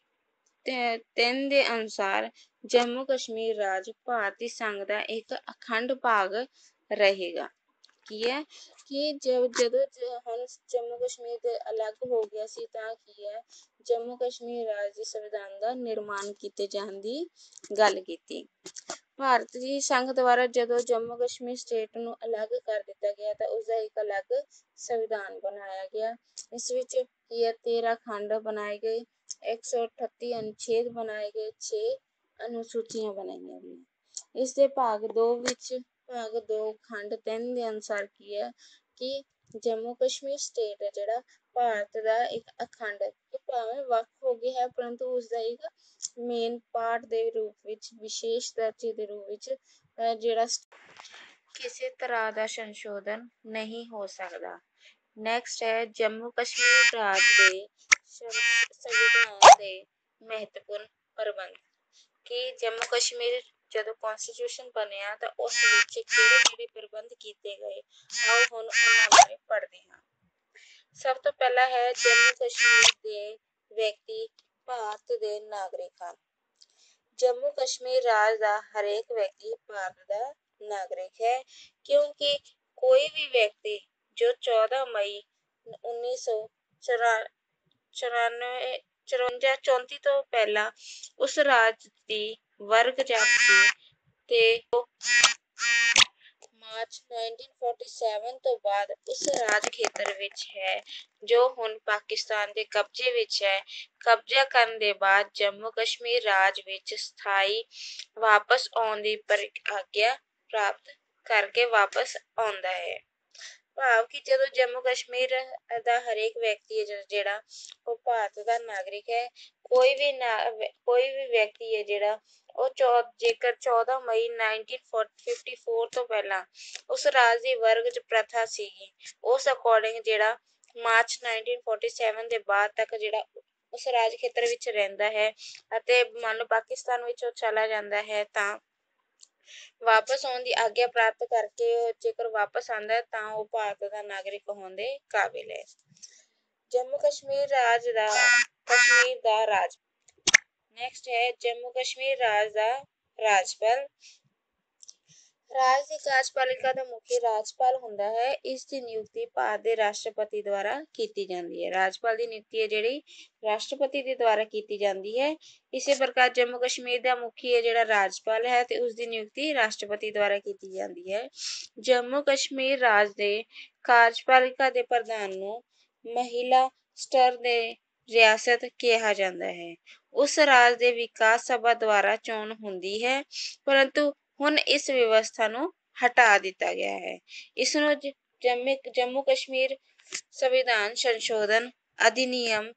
3 ਦੇ ਅਨੁਸਾਰ ਜੰਮੂ ਕਸ਼ਮੀਰ ਰਾਜ ਭਾਰਤੀ ਸੰਘ ਦਾ ਇੱਕ ਅਖੰਡ ਭਾਗ ਰਹੇਗਾ। ਕੀ ਹੈ ਕਿ ਜਦੋਂ ਹੁਣ ਜੰਮੂ ਕਸ਼ਮੀਰ ਦੇ ਅਲੱਗ ਹੋ ਗਿਆ ਸੀ ਤਾਂ ਕੀ ਹੈ ਜੰਮੂ ਕਸ਼ਮੀਰ ਰਾਜ ਦੇ ਸੰਵਿਧਾਨ ਦਾ ਨਿਰਮਾਣ ਕੀਤੇ ਜਾਣ ਦੀ ਗੱਲ ਕੀਤੀ। ਭਾਰਤੀ ਸੰਘ ਦੁਆਰਾ ਜਦੋਂ ਜੰਮੂ ਕਸ਼ਮੀਰ ਸਟੇਟ ਨੂੰ ਅਲੱਗ ਕਰ ਦਿੱਤਾ ਗਿਆ ਤਾਂ ਉਸਦਾ ਇੱਕ ਅਲੱਗ ਸੰਵਿਧਾਨ ਬਣਾਇਆ ਗਿਆ। ਇਸ ਵਿੱਚ ਕੀ ਹੈ 13 ਖੰਡ ਬਣਾਏ ਗਏ 138 ਅਨੁਛੇਦ ਬਣਾਏ ਗਏ 6 ਅਨੁਸੂਚੀਆਂ ਬਣਾਈਆਂ ਗਈਆਂ। ਇਸ ਦੇ ਭਾਗ 2 ਵਿੱਚ ਭਾਗ 2 ਖੰਡ 3 ਦੇ ਅਨੁਸਾਰ ਕੀ ਹੈ ਕਿ ਜੰਮੂ ਕਸ਼ਮੀਰ ਸਟੇਟ ਹੈ ਜਿਹੜਾ ਭਾਰਤ ਦਾ ਇੱਕ ਅਖੰਡ ਭਾਵੇਂ ਵੱਖ ਹੋ ਗਿਆ ਹੈ ਪਰੰਤੂ ਉਸਦਾ ਇੱਕ ਮੇਨ ਪਾਰਟ ਦੇ ਰੂਪ ਵਿੱਚ ਵਿਸ਼ੇਸ਼ ਦਰਜੇ ਦੇ ਰੂਪ ਵਿੱਚ ਜਿਹੜਾ ਕਿਸੇ ਤਰ੍ਹਾਂ ਦਾ ਸੰਸ਼ੋਧਨ ਨਹੀਂ ਹੋ ਸਕਦਾ। ਨੈਕਸਟ ਹੈ ਜੰਮੂ ਕਸ਼ਮੀਰ ਰਾਜ ਦੇ ਸੰਵਿਧਾਨ ਦੇ ਮਹੱਤਵਪੂਰਨ ਪ੍ਰਬੰਧ ਕਿ ਜੰਮੂ ਕਸ਼ਮੀਰ ਜਦੋਂ ਕੌਂਸਟੀਟਿਊਸ਼ਨ ਬਣਿਆ ਤਾਂ ਉਸ ਵਿੱਚ ਕਿਹੜੇ ਪ੍ਰਬੰਧ ਕੀਤੇ ਗਏ ਆਓ ਹੁਣ ਉਹਨਾਂ ਬਾਰੇ ਪੜ੍ਹਦੇ ਹਾਂ। ਸਭ ਤੋਂ ਪਹਿਲਾਂ ਹੈ ਜੰਮੂ ਕਸ਼ਮੀਰ ਦੇ ਵਿਅਕਤੀ ਭਾਰਤ ਦੇ ਨਾਗਰਿਕ ਹਨ। ਜੰਮੂ ਕਸ਼ਮੀਰ ਰਾਜ ਦਾ ਹਰੇਕ ਵਿਅਕਤੀ ਭਾਰਤ ਦਾ ਨਾਗਰਿਕ ਹੈ ਕਿਉਂਕਿ ਕੋਈ ਵੀ ਵਿਅਕਤੀ ਜੋ 14 ਮਈ 1934 ਤੋਂ ਪਹਿਲਾਂ ਉਸ ਰਾਜ ਦੀ ਵਰਗ ਜਾਤੀ ਤੇ ਮਾਰਚ 1947 ਤੋਂ ਬਾਅਦ ਉਸ ਰਾਜ ਖੇਤਰ ਵਿੱਚ ਹੈ ਜੋ ਹੁਣ ਪਾਕਿਸਤਾਨ ਦੇ ਕਬਜ਼ੇ ਵਿੱਚ ਹੈ। ਕਬਜ਼ਾ ਕਰਨ ਦੇ ਬਾਅਦ ਜੰਮੂ ਕਸ਼ਮੀਰ ਰਾਜ ਵਿੱਚ ਸਥਾਈ ਵਾਪਸ ਆਉਣ ਦੀ ਆਗਿਆ ਪ੍ਰਾਪਤ ਕਰਕੇ ਵਾਪਸ ਆਉਂਦਾ ਹੈ। ਭਾਵ ਕਿ ਜਦੋਂ ਜੰਮੂ ਕਸ਼ਮੀਰ ਦਾ ਹਰੇਕ ਵਿਅਕਤੀ ਹੈ ਜਿਹੜਾ ਉਹ ਭਾਰਤ ਦਾ ਨਾਗਰਿਕ ਹੈ। ਕੋਈ ਵੀ ਵਿਅਕਤੀ ਹੈ ਜਿਹੜਾ ਉਹ ਜੇਕਰ 14 ਮਈ 1954 ਤੋਂ ਪਹਿਲਾਂ ਉਸ ਰਾਜ ਦੀ ਵਰਗ ਚ ਪ੍ਰਥਾ ਸੀਗੀ ਉਸ ਅਕੋਰਡਿੰਗ ਜਿਹੜਾ ਮਾਰਚ 1947 ਦੇ ਬਾਅਦ ਤੱਕ ਜਿਹੜਾ ਉਸ ਰਾਜ ਖੇਤਰ ਵਿੱਚ ਰਹਿੰਦਾ ਹੈ ਅਤੇ ਮੰਨ ਲਓ ਪਾਕਿਸਤਾਨ ਵਿੱਚ ਉਹ ਚਲਾ ਜਾਂਦਾ ਹੈ ਤਾਂ ਵਾਪਸ ਆਉਣ ਦੀ ਆਗਿਆ ਪ੍ਰਾਪਤ ਕਰਕੇ ਜੇਕਰ ਵਾਪਸ ਆਉਂਦਾ ਹੈ ਤਾਂ ਉਹ ਭਾਰਤ ਦਾ ਨਾਗਰਿਕ ਹੋਣ ਦੇ ਕਾਬਿਲ ਹੈ। ਜੰਮੂ ਕਸ਼ਮੀਰ ਰਾਜ ਦਾ ਰਾਜ ਨੈਕਸਟ ਹੈ ਜੰਮੂ ਕਸ਼ਮੀਰ ਰਾਜ ਦਾ ਰਾਜਪਾਲ। ਰਾਜ ਦੀ ਕਾਰਜਪਾਲਿਕਾ ਦਾ ਮੁਖੀ ਰਾਜਪਾਲ ਹੁੰਦਾ ਹੈ। ਇਸ ਦੀ ਨਿਯੁਕਤੀ ਭਾਰਤ ਦੇ ਰਾਸ਼ਟਰਪਤੀ ਦੁਆਰਾ ਕੀਤੀ ਜਾਂਦੀ ਹੈ। ਰਾਜਪਾਲ ਦੀ ਨਿਯੁਕਤੀ ਹੈ ਜਿਹੜੀ ਰਾਸ਼ਟਰਪਤੀ ਦੇ ਦੁਆਰਾ ਕੀਤੀ ਜਾਂਦੀ ਹੈ। ਇਸੇ ਪ੍ਰਕਾਰ ਜੰਮੂ ਕਸ਼ਮੀਰ ਦਾ ਮੁਖੀ ਹੈ ਜਿਹੜਾ ਰਾਜਪਾਲ ਹੈ ਤੇ ਉਸ ਦੀ ਨਿਯੁਕਤੀ ਰਾਸ਼ਟਰਪਤੀ ਦੁਆਰਾ ਕੀਤੀ ਜਾਂਦੀ ਹੈ। ਜੰਮੂ ਕਸ਼ਮੀਰ ਰਾਜ ਦੇ ਕਾਰਜਪਾਲਿਕਾ ਦੇ ਪ੍ਰਧਾਨ ਨੂੰ ਮਹਿਲਾ ਸਤਰ ਦੇ ਰਿਆਸਤ ਕਿਹਾ ਜਾਂਦਾ ਹੈ। ਉਸ ਰਾਜ ਦੇ ਵਿਕਾਸ ਸਭਾ ਦੁਆਰਾ ਚੋਣ ਹੁੰਦੀ ਹੈ ਪਰੰਤੂ ਹੁਣ ਇਸ ਵਿਵਸਥਾ ਨੂੰ ਹਟਾ ਦਿੱਤਾ ਗਿਆ ਹੈ। ਇਸ ਨੂੰ ਜੰਮੂ ਕਸ਼ਮੀਰ ਸੰਵਿਧਾਨ ਸੰਸ਼ੋਧਨ ਅਧਿਨਿਯਮ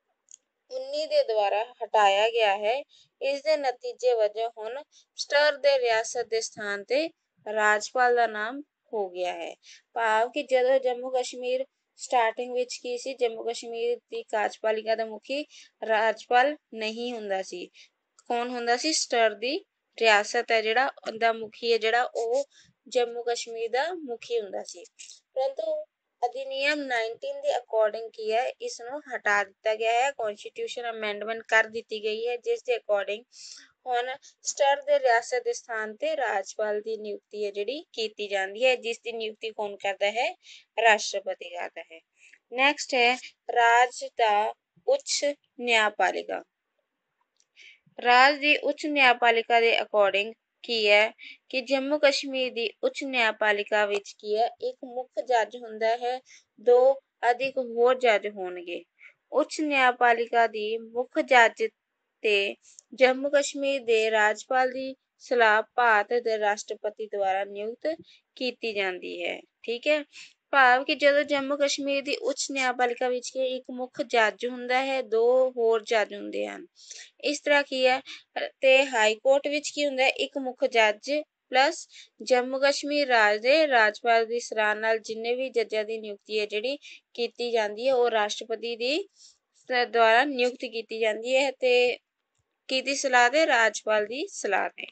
19 ਦੇ ਦੁਆਰਾ ਹਟਾਇਆ ਗਿਆ ਹੈ। ਇਸ ਦੇ ਨਤੀਜੇ ਵਜੋਂ ਹੁਣ ਸਤਰ ਦੇ ਰਿਆਸਤ ਦੇ ਸਥਾਨ ਤੇ ਰਾਜਪਾਲ ਦਾ ਨਾਮ ਹੋ ਗਿਆ ਹੈ। ਭਾਵ ਕਿ ਜਦੋਂ ਜੰਮੂ ਕਸ਼ਮੀਰ ਸਟਾਰਟਿੰਗ ਵਿੱਚ ਕੀ ਸੀ ਜੰਮੂ ਕਸ਼ਮੀਰ ਦੀ ਕਾਰਜਪਾਲਿਕਾ ਦਾ ਮੁਖੀ ਰਾਜਪਾਲ ਨਹੀਂ ਹੁੰਦਾ ਸੀ। ਕੌਣ ਹੁੰਦਾ ਸੀ ਸਤਰ ਦੀ ਰਿਆਸਤ ਹੈ ਜਿਹੜਾ ਉਹਦਾ ਮੁਖੀ ਹੈ ਜਿਹੜਾ ਉਹ ਜੰਮੂ ਕਸ਼ਮੀਰ ਦਾ ਮੁਖੀ ਹੁੰਦਾ ਸੀ ਪਰੰਤੂ ਅਧਿਨਿਯਮ 19 ਦੇ ਅਕੋਰਡਿੰਗ ਕੀ ਹੈ ਇਸ ਨੂੰ ਹਟਾ ਦਿੱਤਾ ਗਿਆ ਹੈ। ਕੌਂਸਟੀਟਿਊਸ਼ਨ ਅਮੈਂਡਮੈਂਟ ਕਰ ਦਿੱਤੀ ਗਈ ਹੈ ਜਿਸ ਦੇ ਅਕੋਰਡਿੰਗ ਹੁਣ ਸਤਰ ਦੇ ਰਿਆਸਤ ਦੇ ਸਥਾਨ ਤੇ ਰਾਜਪਾਲ ਦੀ ਨਿਯੁਕਤੀ ਹੈ ਜਿਹੜੀ ਕੀਤੀ ਜਾਂਦੀ ਹੈ ਜਿਸ ਦੀ ਨਿਯੁਕਤੀ ਕੌਣ ਕਰਦਾ ਹੈ ਰਾਸ਼ਟਰਪਤੀ ਕਰਦਾ ਹੈ। ਨੈਕਸਟ ਹੈ ਰਾਜ ਦਾ ਉੱਚ ਨਿਆਂਪਾਲਿਕਾ। ਰਾਜ ਦੀ ਉੱਚ ਨਿਆਂਪਾਲਿਕਾ ਦੇ ਅਕੋਰਡਿੰਗ ਕੀ ਹੈ ਕਿ ਜੰਮੂ ਕਸ਼ਮੀਰ ਦੀ ਉੱਚ ਨਿਆਂਪਾਲਿਕਾ ਵਿੱਚ ਕੀ ਹੈ, ਇੱਕ ਮੁੱਖ ਜੱਜ ਹੁੰਦਾ ਹੈ, 2 ਅਧਿਕ ਹੋਰ ਜੱਜ ਹੋਣਗੇ। ਉੱਚ ਨਿਆਂਪਾਲਿਕਾ ਦੀ ਮੁੱਖ ਜੱਜ ਤੇ ਜੰਮੂ ਕਸ਼ਮੀਰ ਦੇ ਰਾਜਪਾਲ ਦੀ ਸਲਾਹ ਭਾਰਤ ਦੇ ਰਾਸ਼ਟਰਪਤੀ ਦੁਆਰਾ ਨਿਯੁਕਤ ਕੀਤੀ ਜਾਂਦੀ ਹੈ। ਠੀਕ ਹੈ, ਭਾਵ ਕਿ ਜਦੋਂ ਜੰਮੂ ਕਸ਼ਮੀਰ ਦੀ ਉੱਚ ਨਿਆਂਪਾਲਿਕਾ ਵਿੱਚ ਇੱਕ ਮੁੱਖ ਜੱਜ ਹੁੰਦਾ ਹੈ, 2 ਹੋਰ ਜੱਜ ਹੁੰਦੇ ਹਨ। ਇਸ ਤਰ੍ਹਾਂ ਕੀ ਹੈ, ਤੇ ਹਾਈ ਕੋਰਟ ਵਿੱਚ ਕੀ ਹੁੰਦਾ ਹੈ, ਇੱਕ ਮੁੱਖ ਜੱਜ ਪਲੱਸ ਜੰਮੂ ਕਸ਼ਮੀਰ ਰਾਜ ਦੇ ਰਾਜਪਾਲ ਦੀ ਸਲਾਹ ਨਾਲ ਜਿੰਨੇ ਵੀ ਜੱਜਾਂ ਦੀ ਨਿਯੁਕਤੀ ਹੈ ਜਿਹੜੀ ਕੀਤੀ ਜਾਂਦੀ ਹੈ, ਉਹ ਰਾਸ਼ਟਰਪਤੀ ਦੀ ਦੁਆਰਾ ਨਿਯੁਕਤ ਕੀਤੀ ਜਾਂਦੀ ਹੈ ਤੇ ਕਿਹਦੀ ਸਲਾਹ ਤੇ, ਰਾਜਪਾਲ ਦੀ ਸਲਾਹ ਤੇ।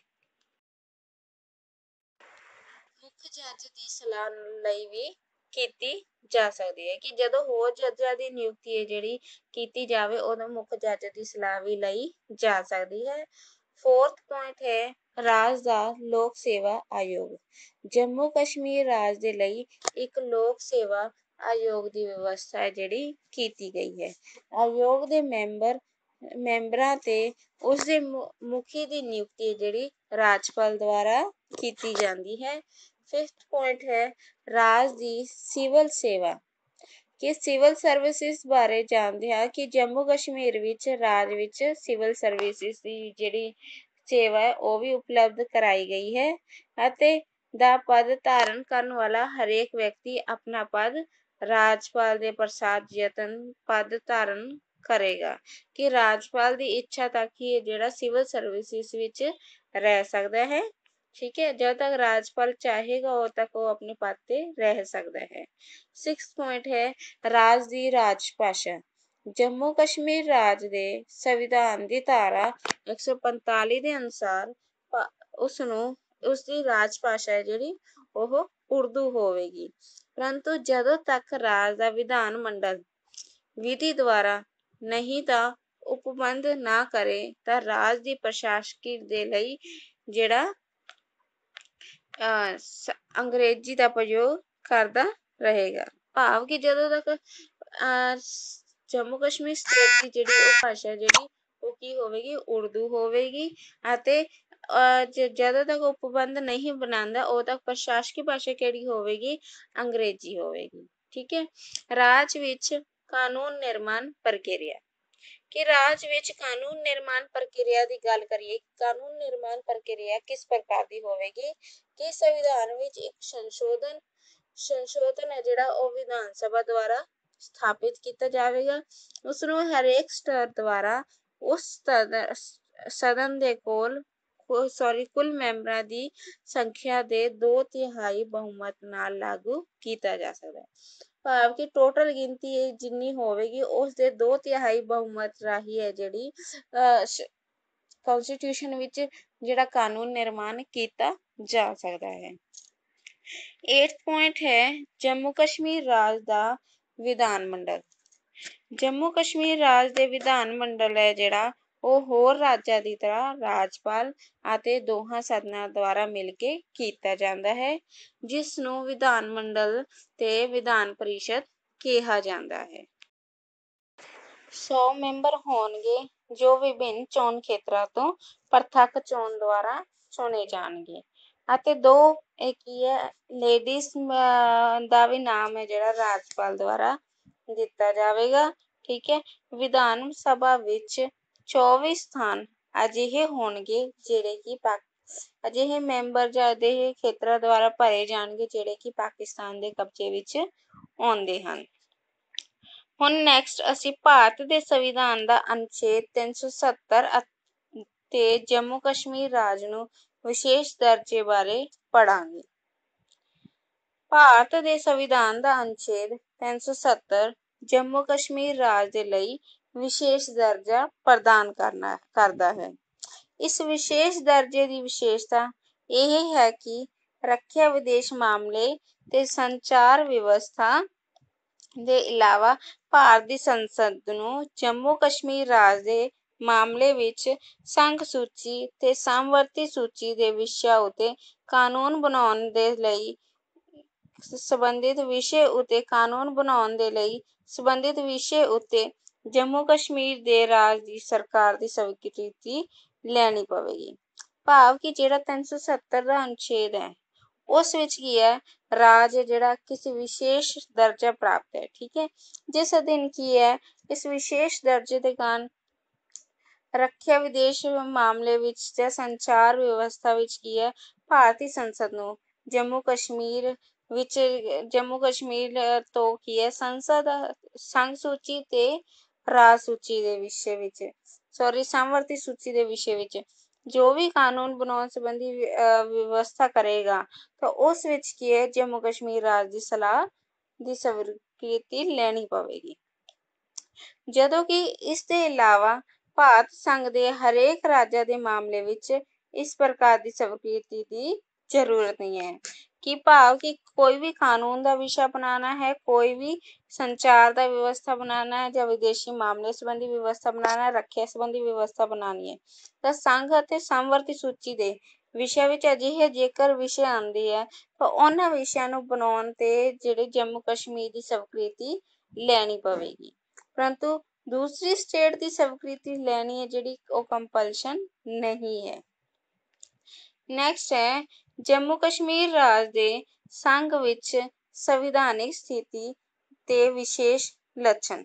ਮੁੱਖ ਜੱਜ ਦੀ ਸਲਾਹ ਲਈ ਵੀ ਕੀਤੀ ਜਾ ਸਕਦੀ ਹੈ ਕਿ ਜਦੋਂ ਹੋਰ ਜੱਜਾਂ ਦੀ ਨਿਯੁਕਤੀ ਹੈ ਜਿਹੜੀ ਕੀਤੀ ਜਾਵੇ, ਉਦੋਂ ਮੁੱਖ ਜੱਜ ਦੀ ਸਲਾਹ ਵੀ ਲਈ ਜਾ ਸਕਦੀ ਹੈ। 4th ਪੁਆਇੰਟ ਹੈ ਰਾਜ ਦਾ ਲੋਕ ਸੇਵਾ ਆਯੋਗ। ਜੰਮੂ ਕਸ਼ਮੀਰ ਰਾਜ ਦੇ ਲਈ ਇੱਕ ਲੋਕ ਸੇਵਾ ਆਯੋਗ ਦੀ ਵਿਵਸਥਾ ਹੈ ਜਿਹੜੀ ਕੀਤੀ ਗਈ ਹੈ। ਆਯੋਗ ਦੇ ਮੈਂਬਰਾਂ ਤੇ ਉਸਦੇ ਮੁਖੀ ਦੀ ਨਿਯੁਕਤੀ ਜਿਹੜੀ ਰਾਜਪਾਲ ਦੁਆਰਾ ਕੀਤੀ ਜਾਂਦੀ ਹੈ। 5th ਪੁਆਇੰਟ ਹੈ ਰਾਜ ਦੀ ਸਿਵਲ ਸੇਵਾ। ਕਿ ਸਿਵਲ ਸਰਵਿਸਿਜ਼ ਬਾਰੇ ਜਾਣਦੇ ਹਾਂ ਕਿ ਜੰਮੂ ਕਸ਼ਮੀਰ ਵਿੱਚ ਰਾਜ ਵਿੱਚ ਸਿਵਲ ਸਰਵਿਸਿਜ਼ ਦੀ ਜਿਹੜੀ ਸੇਵਾ ਹੈ ਉਹ ਵੀ ਉਪਲਬਧ ਕਰਾਈ ਗਈ ਹੈ ਅਤੇ ਦਾ ਪਦ ਧਾਰਨ ਕਰਨ ਵਾਲਾ ਹਰੇਕ ਵਿਅਕਤੀ ਆਪਣਾ ਪਦ ਰਾਜਪਾਲ ਦੇ ਪ੍ਰਸਾਦ ਯਤਨ ਪਦ ਧਾਰਨ ਕਰੇਗਾ ਕਿ ਰਾਜਪਾਲ ਦੀ ਇੱਛਾ ਤੱਕ ਹੀ ਇਹ ਜਿਹੜਾ ਸਿਵਲ ਸਰਵਿਸਿਜ਼ ਵਿੱਚ ਰਹਿ ਸਕਦਾ ਹੈ। ਠੀਕ ਹੈ, ਜਦ ਤੱਕ ਰਾਜਪਾਲ ਚਾਹੇਗਾ ਉਦੋਂ ਤੱਕ ਉਹ ਆਪਣੇ ਪਦ ਤੇ ਰਹਿ ਸਕਦਾ ਹੈ। 6th ਪੁਆਇੰਟ ਹੈ ਰਾਜ ਦੀ ਰਾਜ ਭਾਸ਼ਾ। ਜੰਮੂ ਕਸ਼ਮੀਰ ਰਾਜ ਦੇ ਸੰਵਿਧਾਨ ਦੀ ਧਾਰਾ 145 ਦੇ ਅਨੁਸਾਰ ਉਸਦੀ ਰਾਜ ਭਾਸ਼ਾ ਹੈ ਜਿਹੜੀ ਉਹ ਉਰਦੂ ਹੋਵੇਗੀ, ਪਰੰਤੂ ਜਦੋਂ ਤੱਕ ਰਾਜ ਦਾ ਵਿਧਾਨ ਮੰਡਲ ਵਿਧੀ ਦੁਆਰਾ ਨਹੀਂ ਤਾਂ ਉਪਬੰਧ ਨਾ ਕਰੇ ਤਾਂ ਰਾਜ ਦੀ ਪ੍ਰਸ਼ਾਸਕੀ ਦੇ ਲਈ ਜਿਹੜਾ ਅੰਗਰੇਜ਼ੀ ਦਾ ਪ੍ਰਯੋਗ ਕਰਦਾ ਰਹੇਗਾ। ਭਾਵ ਕਿ ਜਦੋਂ ਤੱਕ ਜੰਮੂ ਕਸ਼ਮੀਰ ਸਟੇਟ ਦੀ ਜਿਹੜੀ ਉਹ ਭਾਸ਼ਾ ਜਿਹੜੀ ਉਹ ਕੀ ਹੋਵੇਗੀ, ਉਰਦੂ ਹੋਵੇਗੀ ਅਤੇ ਜਦੋਂ ਤੱਕ ਉਪਬੰਧ ਨਹੀਂ ਬਣਾਉਂਦਾ ਉਦੋਂ ਤੱਕ ਪ੍ਰਸ਼ਾਸਕੀ ਭਾਸ਼ਾ ਕਿਹੜੀ ਹੋਵੇਗੀ, ਅੰਗਰੇਜ਼ੀ ਹੋਵੇਗੀ। ਠੀਕ ਹੈ, ਰਾਜ ਵਿੱਚ ਕਾਨੂੰਨ ਨਿਰਮਾਣ ਪ੍ਰਕਿਰਿਆ। ਕਿ ਰਾਜ ਵਿੱਚ ਕਾਨੂੰਨ ਨਿਰਮਾਣ ਪ੍ਰਕਿਰਿਆ ਦੀ ਗੱਲ ਕਰੀਏ, ਕਾਨੂੰਨ ਨਿਰਮਾਣ ਪ੍ਰਕਿਰਿਆ ਕਿਸ ਪ੍ਰਕਾਰ ਦੀ ਹੋਵੇਗੀ ਕਿ ਸੰਵਿਧਾਨ ਵਿੱਚ ਇੱਕ ਸੰਸ਼ੋਧਨ ਹੈ ਜਿਹੜਾ ਉਹ ਵਿਧਾਨ ਸਭਾ ਦੁਆਰਾ ਸਥਾਪਿਤ ਕੀਤਾ ਜਾਵੇਗਾ। ਉਸਨੂੰ ਹਰੇਕ ਸਤਰ ਦੁਆਰਾ ਉਸ ਸਦਨ ਦੇ ਕੁੱਲ ਮੈਂਬਰਾਂ ਦੀ ਸੰਖਿਆ ਦੇ 2/3 ਬਹੁਮਤ ਨਾਲ ਲਾਗੂ ਕੀਤਾ ਜਾ ਸਕਦਾ ਹੈ। ਭਾਵ ਕਿ ਟੋਟਲ ਗਿਣਤੀ ਜਿੰਨੀ ਹੋਵੇਗੀ ਉਸ ਦੇ 2/3 ਬਹੁਮਤ ਰਾਹੀਂ ਹੈ ਜਿਹੜੀ ਕਨਸਟੀਟਿਊਸ਼ਨ ਵਿੱਚ ਜਿਹੜਾ ਕਾਨੂੰਨ ਨਿਰਮਾਣ ਕੀਤਾ ਜਾ ਸਕਦਾ ਹੈ। 8th ਪੁਆਇੰਟ ਹੈ ਜੰਮੂ ਕਸ਼ਮੀਰ ਰਾਜ ਦਾ ਵਿਧਾਨ ਮੰਡਲ। ਜੰਮੂ ਕਸ਼ਮੀਰ ਰਾਜ ਦੇ ਵਿਧਾਨ ਮੰਡਲ ਹੈ ਜਿਹੜਾ ਉਹ ਹੋਰ ਰਾਜਾਂ ਦੀ ਤਰ੍ਹਾਂ ਰਾਜਪਾਲ ਅਤੇ ਦੋਹਾਂ ਸਦਨਾਂ ਦੁਆਰਾ ਮਿਲ ਕੇ ਕੀਤਾ ਜਾਂਦਾ ਹੈ, ਜਿਸ ਨੂੰ ਵਿਧਾਨ ਮੰਡਲ ਤੇ ਵਿਧਾਨ ਪਰਿਸ਼ਦ ਕਿਹਾ ਜਾਂਦਾ ਹੈ। 100 ਮੈਂਬਰ ਹੋਣਗੇ ਜੋ ਵਿਭਿੰਨ ਚੋਣ ਖੇਤਰਾਂ ਤੋਂ ਪ੍ਰਤੱਖ ਚੋਣ ਦੁਆਰਾ ਚੁਣੇ ਜਾਣਗੇ ਅਤੇ 2 ਕੀ ਹੈ ਲੇਡੀਜ਼ ਦਾ ਵੀ ਨਾਮ ਹੈ ਜਿਹੜਾ ਰਾਜਪਾਲ ਦੁਆਰਾ ਦਿੱਤਾ ਜਾਵੇਗਾ। ਠੀਕ ਹੈ, ਵਿਧਾਨ ਸਭਾ ਵਿੱਚ 24 ਸਥਾਨ ਅਜਿਹੇ ਹੋਣਗੇ ਜਿਹੜੇ ਕਿ ਅਜਿਹੇ ਮੈਂਬਰ ਜਾਂ ਅਜਿਹੇ ਖੇਤਰਾਂ ਦੁਆਰਾ ਭਰੇ ਜਾਣਗੇ ਜਿਹੜੇ ਕਿ ਪਾਕਿਸਤਾਨ ਦੇ ਕਬਜ਼ੇ ਵਿੱਚ ਆਉਂਦੇ ਹਨ। ਹੁਣ ਨੈਕਸਟ ਅਸੀਂ ਭਾਰਤ ਦੇ ਸੰਵਿਧਾਨ ਦਾ ਅਨੁਛੇਦ 370 ਤੇ ਜੰਮੂ ਕਸ਼ਮੀਰ ਰਾਜ ਨੂੰ ਵਿਸ਼ੇਸ਼ ਦਰਜੇ ਬਾਰੇ ਪੜਾਂਗੇ। ਭਾਰਤ ਦੇ ਸੰਵਿਧਾਨ ਦਾ ਅਨੁਛੇਦ 370 ਜੰਮੂ ਕਸ਼ਮੀਰ ਰਾਜ ਦੇ ਲਈ ਵਿਸ਼ੇਸ਼ ਦਰਜਾ ਪ੍ਰਦਾਨ ਕਰਦਾ ਹੈ। ਇਸ ਵਿਸ਼ੇਸ਼ ਦਰਜੇ ਦੀ ਵਿਸ਼ੇਸ਼ਤਾ ਇਹ ਹੈ ਕਿ ਰੱਖਿਆ, ਵਿਦੇਸ਼ ਮਾਮਲੇ ਤੇ ਸੰਚਾਰ ਵਿਵਸਥਾ ਦੇ ਇਲਾਵਾ ਭਾਰਤ ਦੀ ਸੰਸਦ ਨੂੰ ਜੰਮੂ ਕਸ਼ਮੀਰ ਰਾਜ ਦੇ ਮਾਮਲੇ ਵਿੱਚ ਸੰਘ ਸੂਚੀ ਤੇ ਸਾਮਵਰਤੀ ਸੂਚੀ ਦੇ ਵਿਸ਼ਿਆਂ ਉੱਤੇ ਕਾਨੂੰਨ ਬਣਾਉਣ ਦੇ ਲਈ ਸੰਬੰਧਿਤ ਵਿਸ਼ੇ ਉੱਤੇ ਜੰਮੂ ਕਸ਼ਮੀਰ ਦੇ ਰਾਜ ਦੀ ਸਰਕਾਰ ਦੀ ਸਵੀਕ੍ਰਿਤੀ ਲੈਣੀ ਪਵੇਗੀ। ਭਾਵ ਕਿ ਜਿਹੜਾ 370 ਦਾ ਅਨੁਛੇਦ ਹੈ ਉਸ ਵਿੱਚ ਕੀ ਹੈ, ਰਾਜ ਜਿਹੜਾ ਕਿਸੇ ਵਿਸ਼ੇਸ਼ ਦਰਜਾ ਪ੍ਰਾਪਤ ਹੈ। ਠੀਕ ਹੈ, ਜਿਸ ਅਧੀਨ ਕੀ ਹੈ, ਇਸ ਵਿਸ਼ੇਸ਼ ਦਰਜੇ ਦੇ ਕਾਰਨ ਰੱਖਿਆ, ਵਿਦੇਸ਼ ਮਾਮਲੇ ਵਿੱਚ ਜਾਂ ਸੰਚਾਰ ਵਿਵਸਥਾ ਵਿੱਚ ਕੀ ਹੈ, ਭਾਰਤੀ ਸੰਸਦ ਨੂੰ ਜੰਮੂ ਕਸ਼ਮੀਰ ਵਿੱਚ ਜੰਮੂ ਕਸ਼ਮੀਰ ਤੋਂ ਕੀ ਹੈ, ਸੰਸਦ ਸੰਘ ਸੂਚੀ ਤੇ ਰਾਜ ਸੂਚੀ ਦੇ ਵਿਸ਼ੇ ਵਿੱਚ ਸਮਵਰਤੀ ਸੂਚੀ ਦੇ ਵਿਸ਼ੇ ਵਿੱਚ ਜੋ ਵੀ ਕਾਨੂੰਨ ਬਣਾਉਣ ਸੰਬੰਧੀ ਵਿਵਸਥਾ ਕਰੇਗਾ ਤਾਂ ਉਸ ਵਿੱਚ ਕੀ ਹੈ, ਜੰਮੂ ਕਸ਼ਮੀਰ ਰਾਜ ਦੀ ਸਲਾਹ ਦੀ ਸਵੀਕ੍ਰਿਤੀ ਲੈਣੀ ਪਵੇਗੀ। ਜਦੋਂ ਕਿ ਇਸ ਦੇ ਇਲਾਵਾ ਭਾਰਤ ਸੰਘ ਦੇ ਹਰੇਕ ਰਾਜਾਂ ਦੇ ਮਾਮਲੇ ਵਿੱਚ ਇਸ ਪ੍ਰਕਾਰ ਦੀ ਸਵੀਕ੍ਰਿਤੀ ਦੀ ਜ਼ਰੂਰਤ ਨਹੀਂ ਹੈ। ਕਿ ਭਾਵ ਕਿ ਕੋਈ ਵੀ ਕਾਨੂੰਨ ਦਾ ਵਿਸ਼ਾ ਬਣਾਉਣਾ ਹੈ, ਕੋਈ ਵੀ ਸੰਚਾਰ ਦਾ ਵਿਵਸਥਾ ਬਣਾਉਣਾ ਹੈ ਜਾਂ ਵਿਦੇਸ਼ੀ ਮਾਮਲੇ ਸੰਬੰਧੀ ਵਿਵਸਥਾ ਬਣਾਉਣਾ ਹੈ, ਰੱਖਿਆ ਸੰਬੰਧੀ ਵਿਵਸਥਾ ਬਣਾਉਣੀ ਹੈ ਤਾਂ ਸੰਘ ਅਤੇ ਸਮਵਰਤੀ ਸੂਚੀ ਦੇ ਵਿਸ਼ਿਆਂ ਵਿੱਚ ਅਜਿਹੇ ਜੇਕਰ ਵਿਸ਼ੇ ਆਉਂਦੇ ਹੈ ਤਾਂ ਉਹਨਾਂ ਵਿਸ਼ਿਆਂ ਨੂੰ ਬਣਾਉਣ ਤੇ ਜਿਹੜੇ ਜੰਮੂ ਕਸ਼ਮੀਰ ਦੀ ਸਵੀਕ੍ਰਿਤੀ ਲੈਣੀ ਪਵੇਗੀ, ਪਰੰਤੂ ਦੂਸਰੀ ਸਟੇਟ ਦੀ ਸਵੀਕ੍ਰਿਤੀ ਲੈਣੀ ਹੈ ਜਿਹੜੀ ਉਹ ਕੰਪਲਸ਼ਨ ਨਹੀਂ ਹੈ। ਨੈਕਸਟ ਹੈ ਜੰਮੂ ਕਸ਼ਮੀਰ ਰਾਜ ਦੇ ਸੰਘ ਵਿੱਚ ਸੰਵਿਧਾਨਿਕ ਸਥਿਤੀ ਤੇ ਵਿਸ਼ੇਸ਼ ਲੱਛਣ।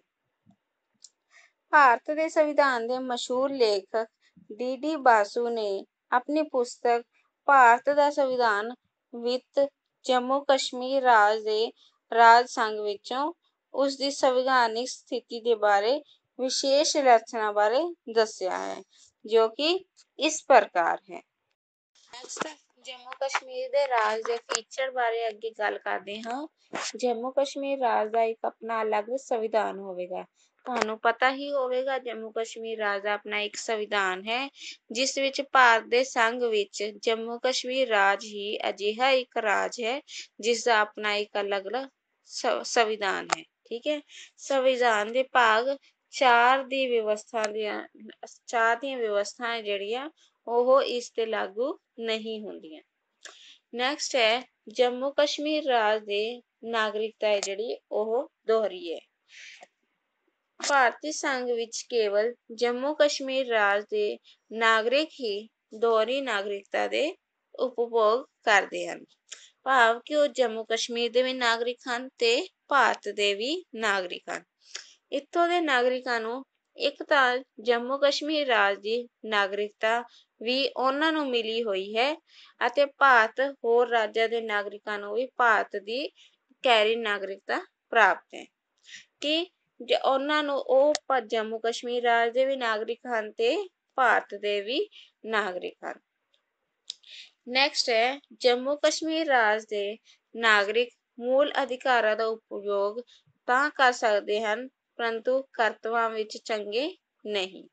ਭਾਰਤ ਦੇ ਸੰਵਿਧਾਨ ਦੇ ਮਸ਼ਹੂਰ ਲੇਖਕ ਡੀ ਬਾਸੂ ਨੇ ਆਪਣੀ ਪੁਸਤਕ ਭਾਰਤ ਦਾ ਸੰਵਿਧਾਨ ਵਿੱਚ ਜੰਮੂ ਕਸ਼ਮੀਰ ਰਾਜ ਦੇ ਰਾਜ ਸੰਘ ਵਿੱਚੋਂ ਉਸ ਦੀ ਸੰਵਿਧਾਨਿਕ ਸਥਿਤੀ ਦੇ ਬਾਰੇ ਵਿਸ਼ੇਸ਼ ਲੱਛਣਾਂ ਬਾਰੇ ਦੱਸਿਆ ਹੈ, ਜੋ ਕਿ ਇਸ ਪ੍ਰਕਾਰ ਹੈ। ਜੰਮੂ ਕਸ਼ਮੀਰ ਦੇ ਰਾਜ ਦੇ ਫੀਚਰ ਬਾਰੇ ਅੱਗੇ ਗੱਲ ਕਰਦੇ ਹਾਂ। ਜੰਮੂ ਕਸ਼ਮੀਰ ਰਾਜ ਦਾ ਇੱਕ ਆਪਣਾ ਅਲੱਗ ਸੰਵਿਧਾਨ ਹੋਵੇਗਾ। ਤੁਹਾਨੂੰ ਪਤਾ ਹੀ ਹੋਵੇਗਾ ਜੰਮੂ ਕਸ਼ਮੀਰ ਰਾਜ ਦਾ ਆਪਣਾ ਇੱਕ ਸੰਵਿਧਾਨ ਹੈ, ਜਿਸ ਵਿੱਚ ਭਾਰਤ ਦੇ ਸੰਘ ਵਿੱਚ ਜੰਮੂ ਕਸ਼ਮੀਰ ਰਾਜ ਹੀ ਅਜਿਹਾ ਇੱਕ ਰਾਜ ਹੈ ਜਿਸ ਦਾ ਆਪਣਾ ਇੱਕ ਅਲੱਗ ਸੰਵਿਧਾਨ ਹੈ। ਠੀਕ ਹੈ, ਸੰਵਿਧਾਨ ਦੇ ਭਾਗ 4 ਦੀ ਵਿਵਸਥਾ ਦੀਆਂ 4 ਦੀਆਂ ਵਿਵਸਥਾਵਾਂ ਜਿਹੜੀਆਂ ਉਹ ਇਸ ਤੇ ਲਾਗੂ ਨਹੀਂ ਹੁੰਦੀਆਂ। ਨੈਕਸਟ ਹੈ ਜੰਮੂ ਕਸ਼ਮੀਰ ਰਾਜ ਦੇ ਨਾਗਰਿਕਤਾ ਹੈ ਜਿਹੜੀ ਉਹ ਦੋਹਰੀ ਹੈ। ਭਾਰਤੀ ਸੰਘ ਵਿੱਚ ਕੇਵਲ ਜੰਮੂ ਕਸ਼ਮੀਰ ਰਾਜ ਦੇ ਨਾਗਰਿਕ ਹੀ ਦੋਹਰੀ ਨਾਗਰਿਕਤਾ ਦੇ ਉਪਭੋਗ ਕਰਦੇ ਹਨ, ਭਾਵ ਕਿ ਉਹ ਜੰਮੂ ਕਸ਼ਮੀਰ ਦੇ ਵੀ ਨਾਗਰਿਕ ਹਨ ਤੇ ਭਾਰਤ ਦੇ ਵੀ ਨਾਗਰਿਕ ਹਨ। ਇੱਥੋਂ ਦੇ ਨਾਗਰਿਕਾਂ ਨੂੰ ਇੱਕ ਤਾਂ ਜੰਮੂ ਕਸ਼ਮੀਰ ਰਾਜ ਦੀ ਨਾਗਰਿਕਤਾ ਵੀ ਉਹਨਾਂ ਨੂੰ ਮਿਲੀ ਹੋਈ ਹੈ ਅਤੇ ਭਾਰਤ ਹੋਰ ਰਾਜਾਂ ਦੇ ਨਾਗਰਿਕਾਂ ਨੂੰ ਵੀ ਭਾਰਤ ਦੀ ਗਹਿਰੀ ਨਾਗਰਿਕਤਾ ਪ੍ਰਾਪਤ ਹੈ ਕਿ ਉਹਨਾਂ ਨੂੰ ਉਹ ਜੰਮੂ ਕਸ਼ਮੀਰ ਰਾਜ ਦੇ ਵੀ ਨਾਗਰਿਕ ਹਨ ਤੇ ਭਾਰਤ ਦੇ ਵੀ ਨਾਗਰਿਕ ਹਨ। ਨੈਕਸਟ ਹੈ ਜੰਮੂ ਕਸ਼ਮੀਰ ਰਾਜ ਦੇ ਨਾਗਰਿਕ ਮੂਲ ਅਧਿਕਾਰਾਂ ਦਾ ਉਪਯੋਗ ਤਾਂ ਕਰ ਸਕਦੇ ਹਨ ਪਰੰਤੂ ਕਰਤੱਵਾਂ ਵਿੱਚ ਚੰਗੇ ਨਹੀਂ।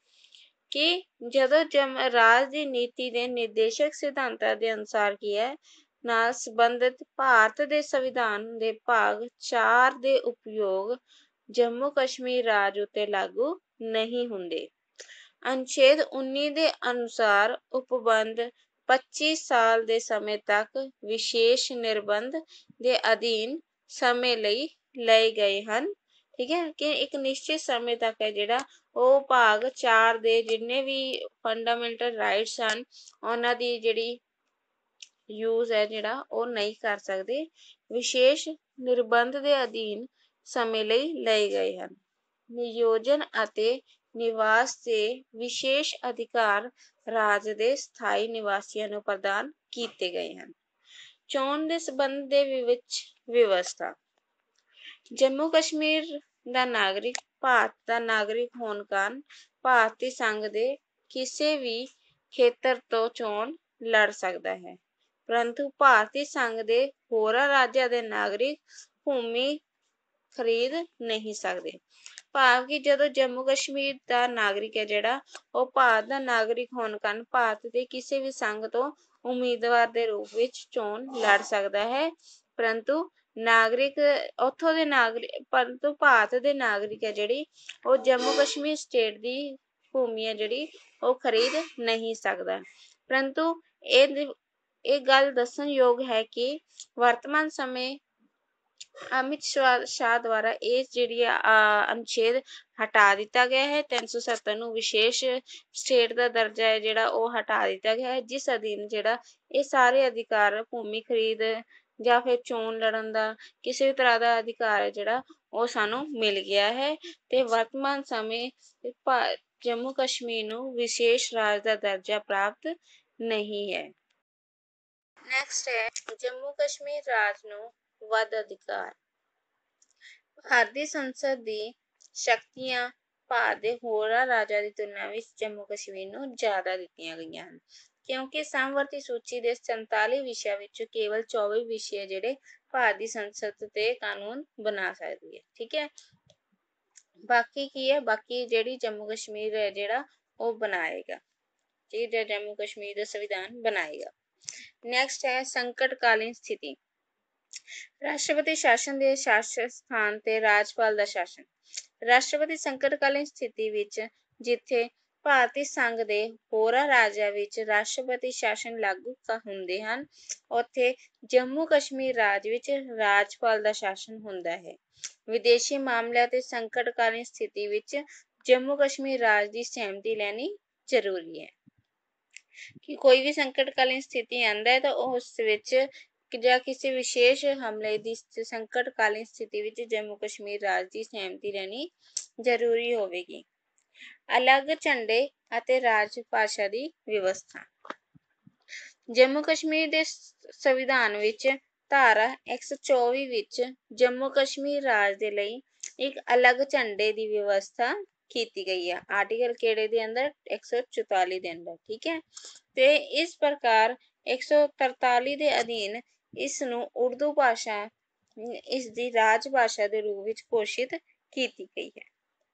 ਕਿ ਜਦੋਂ ਰਾਜ ਦੀ ਨੀਤੀ ਦੇ ਨਿਰਦੇਸ਼ਕ ਸਿਧਾਂਤਾਂ ਦੇ ਅਨੁਸਾਰ ਕੀ ਹੈ ਨਾਲ ਸੰਬੰਧਿਤ ਭਾਰਤ ਦੇ ਸੰਵਿਧਾਨ ਦੇ ਭਾਗ 4 ਦੇ ਉਪਯੋਗ ਜੰਮੂ ਕਸ਼ਮੀਰ ਰਾਜ ਉੱਤੇ ਲਾਗੂ ਨਹੀਂ ਹੁੰਦੇ। ਅਨੁਛੇਦ 19 ਦੇ ਅਨੁਸਾਰ ਉਪਬੰਧ 25 ਸਾਲ ਦੇ ਸਮੇਂ ਤੱਕ ਵਿਸ਼ੇਸ਼ ਨਿਰਬੰਧ ਦੇ ਅਧੀਨ ਸਮੇਂ ਲਈ ਲਏ ਗਏ ਹਨ। ਠੀਕ ਹੈ, ਕਿ ਇੱਕ ਨਿਸ਼ਚਿਤ ਸਮੇਂ ਤੱਕ ਹੈ ਜਿਹੜਾ ਉਹ ਭਾਗ 4 ਦੇ ਜਿੰਨੇ ਵੀ ਫੰਡਾਮੈਂਟਲ ਰਾਈਟਸ ਹਨ ਉਹਨਾਂ ਦੀ ਜਿਹੜੀ ਯੂਜ਼ ਹੈ ਜਿਹੜਾ ਉਹ ਨਹੀਂ ਕਰ ਸਕਦੇ, ਵਿਸ਼ੇਸ਼ ਨਿਰਬੰਧ ਦੇ ਅਧੀਨ ਸਮੇਂ ਲਈ ਲਏ ਗਏ ਹਨ। ਨਿਯੋਜਨ ਅਤੇ ਨਿਵਾਸ ਦੇ ਵਿਸ਼ੇਸ਼ ਅਧਿਕਾਰ ਰਾਜ ਦੇ ਸਥਾਈ ਨਿਵਾਸੀਆਂ ਨੂੰ ਪ੍ਰਦਾਨ ਕੀਤੇ ਗਏ ਹਨ। ਚੋਣ ਦੇ ਸੰਬੰਧ ਦੇ ਵਿੱਚ ਵਿਵਸਥਾ। ਜੰਮੂ ਕਸ਼ਮੀਰ ਦਾ ਨਾਗਰਿਕ ਭਾਰਤ ਦਾ ਨਾਗਰਿਕ ਹੋਣ ਕਾਰਨ ਭਾਰਤੀ ਸੰਘ ਦੇ ਕਿਸੇ ਵੀ ਖੇਤਰ ਤੋਂ ਚੋਣ ਲੜ ਸਕਦਾ ਹੈ, ਪਰੰਤੂ ਭਾਰਤੀ ਸੰਘ ਦੇ ਹੋਰਾਂ ਰਾਜਾਂ ਦੇ ਨਾਗਰਿਕ ਭੂਮੀ ਖਰੀਦ ਨਹੀਂ ਸਕਦੇ। ਭਾਵ ਕਿ ਜਦੋਂ ਜੰਮੂ ਕਸ਼ਮੀਰ ਦਾ ਨਾਗਰਿਕ ਹੈ ਜਿਹੜਾ ਉਹ ਭਾਰਤ ਦਾ ਨਾਗਰਿਕ ਹੋਣ ਕਾਰਨ ਭਾਰਤ ਦੇ ਕਿਸੇ ਵੀ ਸੰਘ ਤੋਂ ਉਮੀਦਵਾਰ ਦੇ ਰੂਪ ਵਿੱਚ ਚੋਣ ਲੜ ਸਕਦਾ ਹੈ, ਪਰੰਤੂ ਭਾਰਤ ਦੇ ਨਾਗਰਿਕ ਹੈ ਜਿਹੜੀ ਉਹ ਜੰਮੂ ਕਸ਼ਮੀਰ ਸਟੇਟ ਦੀ ਭੂਮੀ ਹੈ ਜਿਹੜੀ ਉਹ ਖਰੀਦ ਨਹੀਂ ਸਕਦਾ। ਪਰੰਤੂ ਇਹ ਗੱਲ ਦੱਸਣਯੋਗ ਹੈ ਕਿ ਵਰਤਮਾਨ ਸਮੇਂ अमित शाह द्वारा ये जिहड़ी अनुच्छेद हटा दिता गया है। 370 ਨੂੰ विशेष स्टेट का दर्जा है जिहड़ा वो हटा दिता गया है, जिस अधीन जिहड़ा ये सारे अधिकार भूमि खरीद ਜਾਂ ਫਿਰ ਚੋਣ ਲੜਨ ਦਾ ਕਿਸੇ ਵੀ ਤਰ੍ਹਾਂ ਦਾ ਅਧਿਕਾਰ ਹੈ ਜਿਹੜਾ ਉਹ ਸਾਨੂੰ ਮਿਲ ਗਿਆ ਹੈ ਤੇ ਵਰਤਮਾਨ ਸਮੇਂ ਜੰਮੂ ਕਸ਼ਮੀਰ ਨੂੰ ਵਿਸ਼ੇਸ਼ ਰਾਜ ਦਾ ਦਰਜਾ ਪ੍ਰਾਪਤ ਨਹੀਂ ਹੈ। ਨੈਕਸਟ ਹੈ ਜੰਮੂ ਕਸ਼ਮੀਰ ਰਾਜ ਨੂੰ ਵੱਧ ਅਧਿਕਾਰ। ਭਾਰਤੀ ਸੰਸਦ ਦੀ ਸ਼ਕਤੀਆਂ ਭਾਰਤ ਦੇ ਹੋਰਾਂ ਰਾਜਾਂ ਦੀ ਤੁਲਨਾ ਵਿੱਚ ਜੰਮੂ ਕਸ਼ਮੀਰ ਨੂੰ ਜ਼ਿਆਦਾ ਦਿੱਤੀਆਂ ਗਈਆਂ ਹਨ, ਕਿਉਂਕਿ ਸਮਵਰਤੀ ਸੂਚੀ ਦੇ 47 ਵਿਸ਼ਿਆਂ ਵਿੱਚੋਂ ਕੇਵਲ 24 ਵਿਸ਼ੇ ਜਿਹੜੇ ਭਾਰਤ ਦੀ ਸੰਸਦ ਤੇ ਕਾਨੂੰਨ ਬਣਾ ਸਕਦੀ ਹੈ। ਠੀਕ ਹੈ, ਬਾਕੀ ਕੀ ਹੈ, ਬਾਕੀ ਜਿਹੜੀ ਜੰਮੂ ਕਸ਼ਮੀਰ ਹੈ ਜਿਹੜਾ ਉਹ ਬਣਾਏਗਾ, ਠੀਕ ਹੈ, ਜੰਮੂ ਕਸ਼ਮੀਰ ਦਾ ਸੰਵਿਧਾਨ ਬਣਾਏਗਾ। ਨੈਕਸਟ ਹੈ ਸੰਕਟਕਾਲੀਨ ਸਥਿਤੀ। ਰਾਸ਼ਟਰਪਤੀ ਸ਼ਾਸਨ ਦੇ ਸ਼ਾਸਨ ਸਥਾਨ ਤੇ ਰਾਜਪਾਲ ਦਾ ਸ਼ਾਸਨ। ਰਾਸ਼ਟਰਪਤੀ ਸੰਕਟਕਾਲੀਨ ਸਥਿਤੀ ਵਿੱਚ ਜਿੱਥੇ ਭਾਰਤੀ ਸੰਘ ਦੇ ਹੋਰਾਂ ਰਾਜਾਂ ਵਿੱਚ ਰਾਸ਼ਟਰਪਤੀ ਸ਼ਾਸਨ ਲਾਗੂ ਹੁੰਦੇ ਹਨ, ਉੱਥੇ ਜੰਮੂ ਕਸ਼ਮੀਰ ਰਾਜ ਵਿੱਚ ਰਾਜਪਾਲ ਦਾ ਸ਼ਾਸਨ ਹੁੰਦਾ ਹੈ। ਵਿਦੇਸ਼ੀ ਮਾਮਲਿਆਂ ਤੇ ਸੰਕਟਕਾਲੀਨ ਸਥਿਤੀ ਵਿੱਚ ਜੰਮੂ ਕਸ਼ਮੀਰ ਰਾਜ ਦੀ ਸਹਿਮਤੀ ਲੈਣੀ ਜ਼ਰੂਰੀ ਹੈ। ਕਿ ਕੋਈ ਵੀ ਸੰਕਟਕਾਲੀਨ ਸਥਿਤੀ ਆਉਂਦਾ ਹੈ ਤਾਂ ਉਸ ਵਿੱਚ ਜਾਂ ਕਿਸੇ ਵਿਸ਼ੇਸ਼ ਹਮਲੇ ਦੀ ਸੰਕਟਕਾਲੀਨ ਸਥਿਤੀ ਵਿੱਚ ਜੰਮੂ ਕਸ਼ਮੀਰ ਰਾਜ ਦੀ ਸਹਿਮਤੀ ਲੈਣੀ ਜ਼ਰੂਰੀ ਹੋਵੇਗੀ। ਅਲੱਗ ਝੰਡੇ ਅਤੇ ਰਾਜ ਭਾਸ਼ਾ ਦੀ ਵਿਵਸਥਾ। ਜੰਮੂ ਕਸ਼ਮੀਰ ਦੇ ਸੰਵਿਧਾਨ ਵਿੱਚ ਧਾਰਾ 124 ਵਿੱਚ ਜੰਮੂ ਕਸ਼ਮੀਰ ਰਾਜ ਦੇ ਲਈ ਇੱਕ ਅਲੱਗ ਝੰਡੇ ਦੀ ਵਿਵਸਥਾ ਕੀਤੀ ਗਈ ਹੈ। ਆਰਟੀਕਲ ਕਿਹੜੇ ਦੇ ਅੰਦਰ? 144 ਦੇ ਅੰਦਰ। ਠੀਕ ਹੈ, ਤੇ ਇਸ ਪ੍ਰਕਾਰ 143 ਦੇ ਅਧੀਨ ਇਸ ਨੂੰ ਉਰਦੂ ਭਾਸ਼ਾ ਇਸ ਦੀ ਰਾਜ ਭਾਸ਼ਾ ਦੇ ਰੂਪ ਵਿੱਚ ਘੋਸ਼ਿਤ ਕੀਤੀ ਗਈ ਹੈ।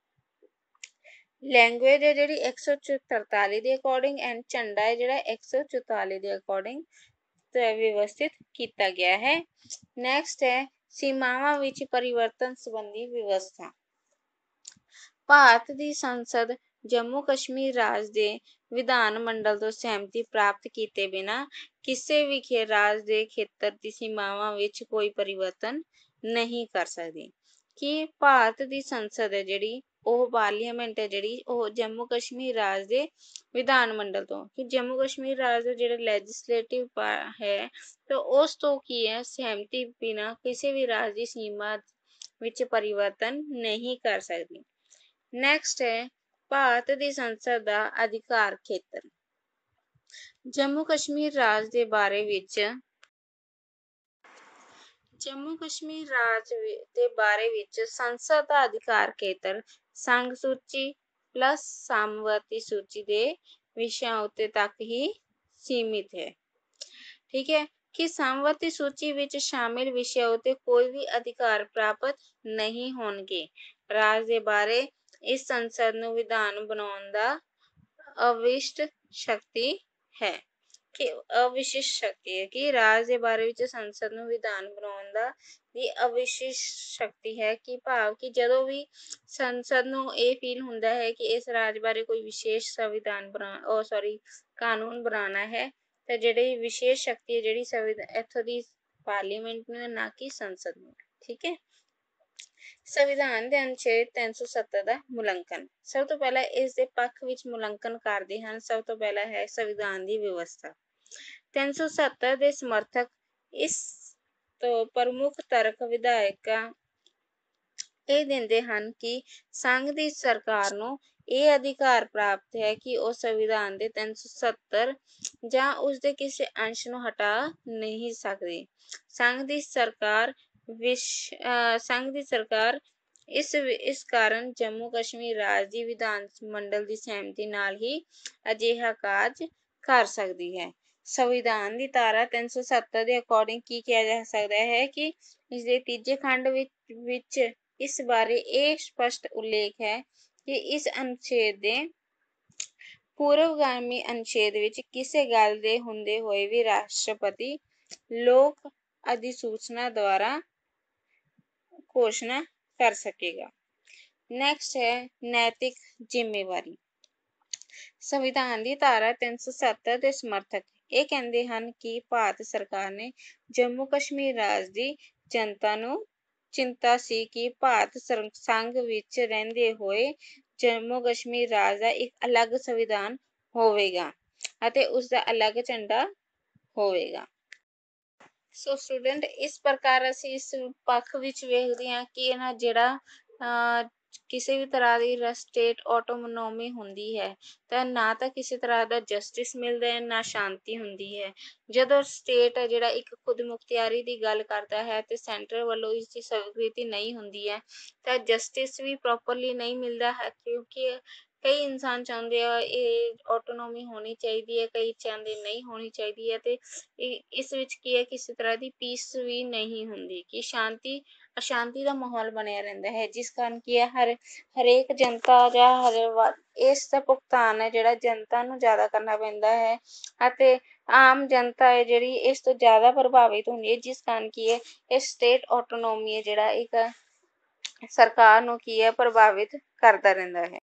ਲੈਂਗੁਏਜ ਹੈ ਜਿਹੜੀ 143 ਦੇ ਅਕੋਰਡਿੰਗ ਐਂਡ ਝੰਡਾ ਹੈ ਜਿਹੜਾ 144 ਦੇ ਅਕੋਰਡਿੰਗ ਵਿਵਸਥਿਤ ਕੀਤਾ ਗਿਆ ਹੈ। ਨੈਕਸਟ ਹੈ ਸੀਮਾਵਾਂ ਵਿੱਚ ਪਰਿਵਰਤਨ ਸੰਬੰਧੀ ਵਿਵਸਥਾ। ਭਾਰਤ ਦੀ ਸੰਸਦ ਜੰਮੂ ਕਸ਼ਮੀਰ ਰਾਜ ਦੇ ਵਿਧਾਨ ਮੰਡਲ ਤੋਂ ਸਹਿਮਤੀ ਪ੍ਰਾਪਤ ਕੀਤੇ ਬਿਨਾਂ ਕਿਸੇ ਵੀ ਰਾਜ ਦੇ ਖੇਤਰ ਦੀ ਸੀਮਾਵਾਂ ਵਿੱਚ ਕੋਈ ਪਰਿਵਰਤਨ ਨਹੀਂ ਕਰ ਸਕਦੀ। ਕਿ ਭਾਰਤ ਦੀ ਸੰਸਦ ਹੈ ਜਿਹੜੀ ਉਹ ਪਾਰਲੀਮੈਂਟ ਹੈ ਜਿਹੜੀ ਉਹ ਜੰਮੂ ਕਸ਼ਮੀਰ ਰਾਜ ਦੇ ਵਿਧਾਨ ਮੰਡਲ ਤੋਂ, ਕਿ ਜੰਮੂ ਕਸ਼ਮੀਰ ਰਾਜ ਦਾ ਜਿਹੜਾ ਲੈਜਿਸਲੇਟਿਵ ਹੈ ਤੇ ਉਸ ਤੋਂ ਕੀ ਹੈ ਸਹਿਮਤੀ ਬਿਨਾਂ ਕਿਸੇ ਵੀ ਰਾਜ ਦੀ ਸੀਮਾ ਵਿੱਚ ਪਰਿਵਰਤਨ ਨਹੀਂ ਕਰ ਸਕਦੀ। ਨੈਕਸਟ ਹੈ ਭਾਰਤ ਦੀ ਸੰਸਦ ਦਾ ਅਧਿਕਾਰ ਖੇਤਰ। ਜੰਮੂ ਕਸ਼ਮੀਰ ਰਾਜ ਦੇ ਬਾਰੇ ਵਿੱਚ ਸੰਸਦ ਦਾ ਅਧਿਕਾਰ ਖੇਤਰ ਸੰਘ ਸੂਚੀ ਪਲੱਸ ਸਾਮਵਤੀ ਸੂਚੀ ਦੇ ਵਿਸ਼ਿਆਂ ਉੱਤੇ ਤੱਕ ਹੀ ਸੀਮਿਤ ਹੈ। ਠੀਕ ਹੈ, ਕਿ ਸਾਮਵਤੀ ਸੂਚੀ ਵਿੱਚ ਸ਼ਾਮਿਲ ਵਿਸ਼ਿਆਂ ਉੱਤੇ ਕੋਈ ਵੀ ਅਧਿਕਾਰ ਪ੍ਰਾਪਤ ਨਹੀਂ ਹੋਣਗੇ। ਰਾਜ ਦੇ ਬਾਰੇ ਇਸ ਸੰਸਦ ਨੂੰ ਵਿਧਾਨ ਬਣਾਉਣ ਦਾ ਅਵਿਸ਼ਿਸ਼ਟ ਸ਼ਕਤੀ ਹੈ। ਕਿ ਅਵਿਸ਼ਿਸ਼ਟ ਸ਼ਕਤੀ ਹੈ ਕਿ ਰਾਜ ਦੇ ਬਾਰੇ ਵਿੱਚ ਸੰਸਦ ਨੂੰ ਵਿਧਾਨ ਬਣਾਉਣ ਦਾ ਦੀ ਅਵਿਸ਼ਿਸ਼ਟ ਸ਼ਕਤੀ ਹੈ। ਕਿ ਭਾਵ ਕਿ ਜਦੋਂ ਵੀ ਸੰਸਦ ਨੂੰ ਇਹ ਫੀਲ ਹੁੰਦਾ ਹੈ ਕਿ ਇਸ ਰਾਜ ਬਾਰੇ ਕੋਈ ਵਿਸ਼ੇਸ਼ ਸੰਵਿਧਾਨ ਕਾਨੂੰਨ ਬਣਾਉਣਾ ਹੈ ਤਾਂ ਜਿਹੜੀ ਵਿਸ਼ੇਸ਼ ਸ਼ਕਤੀ ਹੈ ਜਿਹੜੀ ਇੱਥੋਂ ਦੀ ਪਾਰਲੀਮੈਂਟ ਨੂੰ, ਨਾ ਕਿ ਸੰਸਦ ਨੂੰ। ਠੀਕ ਹੈ, ਸੰਵਿਧਾਨ ਦੇ ਅਨੁਛੇਦ 370 ਦਾ ਮੁਲਾਂਕਣ। ਸਭ ਤੋਂ ਪਹਿਲਾਂ ਇਸ ਦੇ ਪੱਖ ਵਿੱਚ ਮੁਲਾਂਕਣ ਕਰਦੇ ਹਨ। ਸਭ ਤੋਂ ਪਹਿਲਾਂ ਹੈ ਸੰਵਿਧਾਨ ਦੀ ਵਿਵਸਥਾ। 370 ਦੇ ਸਮਰਥਕ ਇਸ ਤੋਂ ਪ੍ਰਮੁੱਖ ਤਰਕ ਵਿਧਾਇਕਾਂ ਇਹ ਦਿੰਦੇ ਹਨ ਕਿ ਸੰਘ ਦੀ ਸਰਕਾਰ ਨੂੰ ਇਹ ਅਧਿਕਾਰ ਪ੍ਰਾਪਤ ਹੈ ਕਿ ਉਹ ਸੰਵਿਧਾਨ ਦੇ 370 ਜਾਂ ਉਸ ਦੇ ਕਿਸੇ ਅੰਸ਼ ਨੂੰ ਹਟਾ ਨਹੀਂ ਸਕਦੀ। ਸੰਘ ਦੀ ਸਰਕਾਰ ਇਸ ਕਾਰਨ ਜੰਮੂ ਕਸ਼ਮੀਰ ਰਾਜ ਦੀ ਵਿਧਾਨ ਮੰਡਲ ਦੀ ਸਹਿਮਤੀ ਨਾਲ ਹੀ ਅਜਿਹਾ ਕਾਰਜ ਕਰ ਸਕਦੀ ਹੈ। ਸੰਵਿਧਾਨ ਦੀ ਧਾਰਾ 370 ਦੇ ਅਕੋਰਡਿੰਗ ਕੀ ਕਿਹਾ ਜਾ ਸਕਦਾ ਹੈ ਕਿ ਇਸ ਦੇ ਤੀਜੇ ਖੰਡ ਵਿੱਚ ਇਸ ਬਾਰੇ ਇਹ ਸਪਸ਼ਟ ਉਲੇਖ ਹੈ ਕਿ ਇਸ ਅਨੁਛੇਦ ਦੇ ਪੂਰਵਗਾਮੀ ਅਨੁਛੇਦ ਵਿੱਚ ਕਿਸੇ ਗੱਲ ਦੇ ਹੁੰਦੇ ਹੋਏ ਵੀ ਰਾਸ਼ਟਰਪਤੀ ਲੋਕ ਅਧਿਸੂਚਨਾ ਦੁਆਰਾ ਘੋਸ਼ਣਾ ਕਰ ਸਕੇਗਾ। ਨੈਕਸਟ ਹੈ ਨੈਤਿਕ ਜ਼ਿੰਮੇਵਾਰੀ। ਸੰਵਿਧਾਨ ਦੀ ਧਾਰਾ 370 ਦੇ ਸਮਰਥਕ ਇਹ ਕਹਿੰਦੇ ਹਨ ਕਿ ਭਾਰਤ ਸਰਕਾਰ ਨੇ ਜੰਮੂ ਕਸ਼ਮੀਰ ਰਾਜ ਦੀ ਜਨਤਾ ਨੂੰ ਚਿੰਤਾ ਸੀ ਕਿ ਭਾਰਤ ਸੰਘ ਵਿੱਚ ਰਹਿੰਦੇ ਹੋਏ ਜੰਮੂ ਕਸ਼ਮੀਰ ਰਾਜ ਦਾ ਇੱਕ ਅਲੱਗ ਸੰਵਿਧਾਨ ਹੋਵੇਗਾ ਅਤੇ ਉਸ ਦਾ ਅਲੱਗ ਝੰਡਾ ਹੋਵੇਗਾ। ਸੋ ਸਟੂਡੈਂਟ, ਇਸ ਪ੍ਰਕਾਰ ਅਸੀਂ ਇਸ ਪੱਖ ਵਿੱਚ ਵੇਖਦੇ ਹਾਂ ਕਿ ਇਹਨਾਂ ਜਿਹੜਾ ਕਿਸੇ ਵੀ ਤਰ੍ਹਾਂ ਦੀ ਸਟੇਟ ਆਟੋਨੋਮੀ ਹੁੰਦੀ ਹੈ ਤਾਂ ਨਾ ਤਾਂ ਕਿਸੇ ਤਰ੍ਹਾਂ ਦਾ ਜਸਟਿਸ ਮਿਲਦਾ ਹੈ, ਨਾ ਸ਼ਾਂਤੀ ਹੁੰਦੀ ਹੈ। ਜਦੋਂ ਸਟੇਟ ਹੈ ਜਿਹੜਾ ਇੱਕ ਖੁਦ ਮੁਖਤਿਆਰੀ ਦੀ ਗੱਲ ਕਰਦਾ ਹੈ ਤੇ ਸੈਂਟਰ ਵੱਲੋਂ ਇਸ ਦੀ ਸਵੀਕ੍ਰਿਤੀ ਨਹੀਂ ਹੁੰਦੀ ਹੈ ਤਾਂ ਜਸਟਿਸ ਵੀ ਪ੍ਰੋਪਰਲੀ ਨਹੀਂ ਮਿਲਦਾ ਹੈ, ਕਿਉਂਕਿ ਕਈ ਇਨਸਾਨ ਚਾਹੁੰਦੇ ਆ ਇਹ ਆਟੋਨੋਮੀ ਹੋਣੀ ਚਾਹੀਦੀ ਹੈ, ਕਈ ਚਾਹੁੰਦੇ ਨਹੀਂ ਹੋਣੀ ਚਾਹੀਦੀ ਹੈ ਤੇ ਇਸ ਵਿੱਚ ਕੀ ਹੈ, ਕਿਸੇ ਤਰ੍ਹਾਂ ਦੀ ਪੀਸ ਵੀ ਨਹੀਂ ਹੁੰਦੀ ਕਿ ਅਸ਼ਾਂਤੀ ਦਾ ਮਾਹੌਲ ਬਣਿਆ ਰਹਿੰਦਾ ਹੈ, ਜਿਸ ਕਾਰਨ ਕੀ ਹੈ ਹਰੇਕ ਜਨਤਾ ਜਾਂ ਇਸ ਦਾ ਭੁਗਤਾਨ ਹੈ ਜਿਹੜਾ ਜਨਤਾ ਨੂੰ ਜ਼ਿਆਦਾ ਕਰਨਾ ਪੈਂਦਾ ਹੈ ਅਤੇ ਆਮ ਜਨਤਾ ਹੈ ਜਿਹੜੀ ਇਸ ਤੋਂ ਜ਼ਿਆਦਾ ਪ੍ਰਭਾਵਿਤ ਹੁੰਦੀ ਹੈ, ਜਿਸ ਕਾਰਨ ਕੀ ਹੈ ਇਹ ਸਟੇਟ ਆਟੋਨੋਮੀ ਹੈ ਜਿਹੜਾ ਇੱਕ ਸਰਕਾਰ ਨੂੰ ਕੀ ਹੈ ਪ੍ਰਭਾਵਿਤ ਕਰਦਾ ਰਹਿੰਦਾ ਹੈ।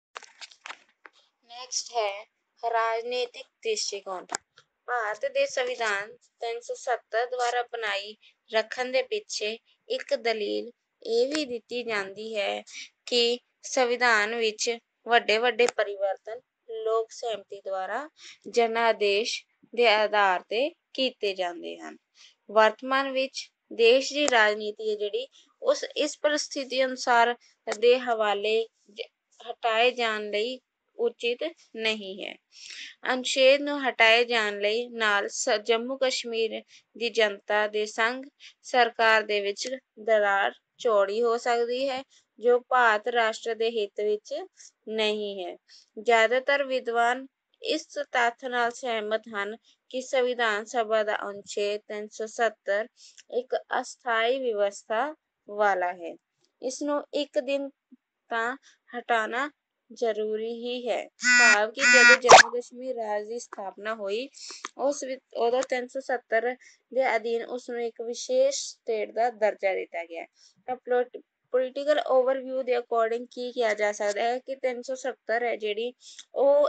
ਨੈਕਸਟ ਹੈ ਰਾਜਨੀਤਿਕ ਦ੍ਰਿਸ਼ਟੀਕੋਣ। ਭਾਰਤ ਦੇ ਸੰਵਿਧਾਨ 370 ਦੁਆਰਾ ਬਣਾਈ ਰੱਖਣ ਦੇ ਪਿੱਛੇ ਇੱਕ ਦਲੀਲ ਇਹ ਵੀ ਦਿੱਤੀ ਜਾਂਦੀ ਹੈ ਕਿ ਸੰਵਿਧਾਨ ਵਿੱਚ ਵੱਡੇ ਪਰਿਵਰਤਨ ਲੋਕ ਸਹਿਮਤੀ ਦੁਆਰਾ ਜਨਾਦੇਸ਼ ਦੇ ਆਧਾਰ ਤੇ ਕੀਤੇ ਜਾਂਦੇ ਹਨ। ਵਰਤਮਾਨ ਵਿੱਚ ਦੇਸ਼ ਦੀ ਰਾਜਨੀਤੀ ਹੈ ਜਿਹੜੀ ਇਸ ਪਰਿਸਥਿਤੀ ਅਨੁਸਾਰ ਦੇ ਹਵਾਲੇ ਹਟਾਏ ਜਾਣ ਲਈ ਉਚਿਤ ਨਹੀਂ ਹੈ। ਅਨੁਛੇਦ ਨੂੰ ਹਟਾਏ ਜਾਣ ਲਈ ਨਾਲ ਜੰਮੂ ਕਸ਼ਮੀਰ ਦੀ ਜਨਤਾ ਦੇ ਸੰਘ ਸਰਕਾਰ ਦੇ ਵਿੱਚ ਦਰਾਰ ਚੌੜੀ ਹੋ ਸਕਦੀ ਹੈ ਜੋ ਭਾਰਤ ਰਾਸ਼ਟਰ ਦੇ ਹਿੱਤ ਵਿੱਚ ਨਹੀਂ ਹੈ। ਜ਼ਿਆਦਾਤਰ ਵਿਦਵਾਨ ਇਸ ਤੱਥ ਨਾਲ ਸਹਿਮਤ ਹਨ ਕਿ ਸੰਵਿਧਾਨ ਸਭਾ ਦਾ ਅਨੁਛੇਦ 370 ਇੱਕ ਅਸਥਾਈ ਵਿਵਸਥਾ ਵਾਲਾ ਹੈ। ਇਸ ਨੂੰ ਇੱਕ ਦਿਨ ਤਾਂ ਹਟਾਉਣਾ ਜ਼ਰੂਰੀ ਹੀ ਹੈ। ਭਾਵ ਕਿ ਜਦੋਂ ਜੰਮੂ ਕਸ਼ਮੀਰ ਰਾਜ ਦੀ ਸਥਾਪਨਾ ਹੋਈ ਉਦੋਂ 370 ਦੇ ਅਧੀਨ ਉਸਨੂੰ ਇੱਕ ਵਿਸ਼ੇਸ਼ ਸਟੇਟ ਦਾ ਦਰਜਾ ਦਿੱਤਾ ਗਿਆ। ਤਾਂ ਪੋਲੀਟੀਕਲ ਓਵਰਵਿਊ ਦੇ ਅਕੋਰਡਿੰਗ ਕੀ ਕਿਹਾ ਜਾ ਸਕਦਾ ਹੈ ਕਿ 370 ਹੈ ਜਿਹੜੀ ਉਹ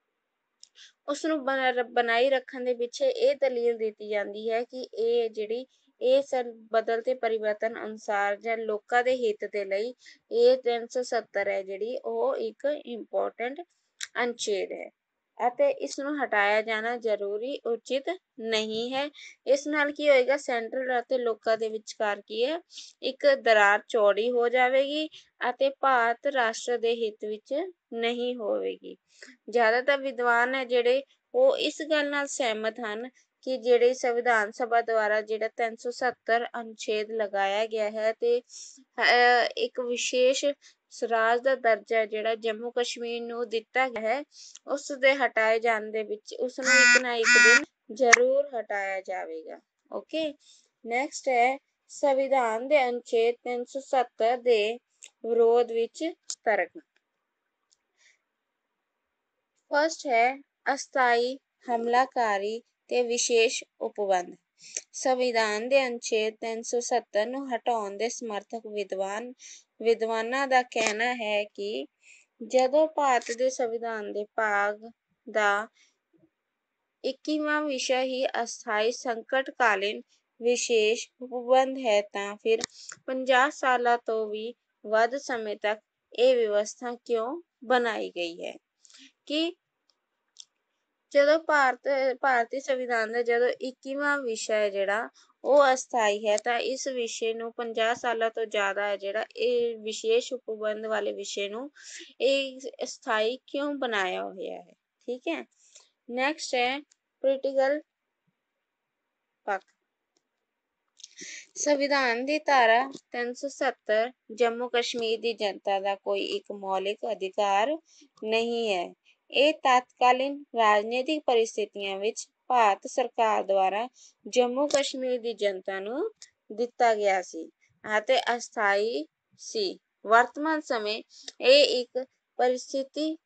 ਉਸਨੂੰ ਬਣਾਈ ਰੱਖਣ ਦੇ ਪਿੱਛੇ ਇਹ ਦਲੀਲ ਦਿੱਤੀ ਜਾਂਦੀ ਹੈ ਕਿ ਇਹ ਜਿਹੜੀ ਬਦਲਤੇ ਪਰਿਵਰਤਨ ਅਨੁਸਾਰ ਜਾਂ ਲੋਕਾਂ ਦੇ ਹਿੱਤ ਦੇ ਲਈ ਇਹ 370 ਹੈ ਜਿਹੜੀ ਉਹ ਇੱਕ ਇੰਪੋਰਟੈਂਟ ਅਨੁਛੇਦ ਹੈ ਅਤੇ ਇਸ ਨੂੰ ਹਟਾਇਆ ਜਾਣਾ ਜ਼ਰੂਰੀ ਉਚਿਤ ਨਹੀਂ ਹੈ। ਇਸ ਨਾਲ ਕੀ ਹੋਏਗਾ, ਸੈਂਟਰਲ ਅਤੇ ਲੋਕਾਂ ਦੇ ਵਿਚਕਾਰ ਕੀ ਹੈ ਇੱਕ ਦਰਾਰ ਚੌੜੀ ਹੋ ਜਾਵੇਗੀ ਅਤੇ ਭਾਰਤ ਰਾਸ਼ਟਰ ਦੇ ਹਿੱਤ ਵਿੱਚ ਨਹੀਂ ਹੋਵੇਗੀ। ਜ਼ਿਆਦਾਤਰ ਵਿਦਵਾਨ ਹੈ ਜਿਹੜੇ ਉਹ ਇਸ ਗੱਲ ਨਾਲ ਸਹਿਮਤ ਹਨ ਕਿ ਜਿਹੜੇ ਸੰਵਿਧਾਨ ਸਭਾ ਦੁਆਰਾ ਜਿਹੜਾ 370 ਅਨੁਛੇਦ ਲਗਾਇਆ ਗਿਆ ਹੈ ਤੇ ਇੱਕ ਵਿਸ਼ੇਸ਼ ਰਾਜ ਦਾ ਦਰਜਾ ਜਿਹੜਾ ਜੰਮੂ ਕਸ਼ਮੀਰ ਨੂੰ ਦਿੱਤਾ ਗਿਆ ਹੈ ਉਸ ਦੇ ਹਟਾਏ ਜਾਣ ਦੇ ਵਿੱਚ ਉਸਨੂੰ ਇੱਕ ਨਾ ਇੱਕ ਦਿਨ ਜ਼ਰੂਰ ਹਟਾਇਆ ਜਾਵੇਗਾ। ਓਕੇ, ਨੈਕਸਟ ਹੈ ਸੰਵਿਧਾਨ ਦੇ ਅਨੁਛੇਦ 370 ਦੇ ਵਿਰੋਧ ਵਿੱਚ ਤਰਕ। ਫਸਟ ਹੈ ਅਸਥਾਈ ਹਮਲਾਕਾਰੀ ਤੇ ਵਿਸ਼ੇਸ਼ ਉਪਬੰਧ। ਸੰਵਿਧਾਨ ਦੇ ਅਨੁਛੇਦ 370 ਨੂੰ ਹਟਾਉਣ ਦੇ ਸਮਰਥਕ ਵਿਦਵਾਨਾਂ ਦਾ ਕਹਿਣਾ ਹੈ ਕਿ ਜਦੋਂ ਭਾਰਤ ਦੇ ਸੰਵਿਧਾਨ ਦੇ ਭਾਗ ਦਾ 21ਵਾਂ ਵਿਸ਼ਾ ਹੀ ਅਸਥਾਈ ਸੰਕਟਕਾਲੀਨ ਵਿਸ਼ੇਸ਼ ਉਪਬੰਧ ਹੈ ਤਾਂ ਫਿਰ 50 ਸਾਲਾਂ ਤੋਂ ਵੀ ਵੱਧ ਸਮੇਂ ਤੱਕ ਇਹ ਵਿਵਸਥਾ ਕਿਉਂ ਬਣਾਈ ਗਈ ਹੈ ਕਿ ਜਦੋਂ ਭਾਰਤੀ ਸੰਵਿਧਾਨ ਦਾ ਜਦੋਂ 21ਵਾਂ ਵਿਸ਼ਾ ਹੈ ਜਿਹੜਾ ਉਹ ਅਸਥਾਈ ਹੈ ਤਾਂ ਇਸ ਵਿਸ਼ੇ ਨੂੰ 50 ਸਾਲਾਂ ਤੋਂ ਜ਼ਿਆਦਾ ਹੈ ਜਿਹੜਾ ਇਹ ਵਿਸ਼ੇਸ਼ ਉਪਬੰਧ ਵਾਲੇ ਵਿਸ਼ੇ ਨੂੰ ਇਹ ਅਸਥਾਈ ਕਿਉਂ ਬਣਾਇਆ ਹੋਇਆ ਹੈ। ਠੀਕ ਹੈ, ਨੈਕਸਟ ਹੈ ਪੋਲੀਟੀਕਲ ਪੱਖ। ਸੰਵਿਧਾਨ ਦੀ ਧਾਰਾ 370 ਜੰਮੂ ਕਸ਼ਮੀਰ ਦੀ ਜਨਤਾ ਦਾ ਕੋਈ ਇੱਕ ਮੌਲਿਕ ਅਧਿਕਾਰ ਨਹੀਂ ਹੈ। ਇਹ ਤਤਕਾਲੀਨ ਰਾਜਨੀਤਿਕ ਪਰਿਸਥਿਤੀਆਂ ਵਿੱਚ ਭਾਰਤ ਸਰਕਾਰ ਦੁਆਰਾ ਜੰਮੂ ਕਸ਼ਮੀਰ ਦੀ ਜਨਤਾ ਨੂੰ ਦਿੱਤਾ ਗਿਆ ਸੀ ਅਤੇ ਅਸਥਾਈ ਸੀ। ਵਰਤਮਾਨ ਸਮੇਂ ਇਹ ਇੱਕ ਪਰਿਸਥਿਤੀ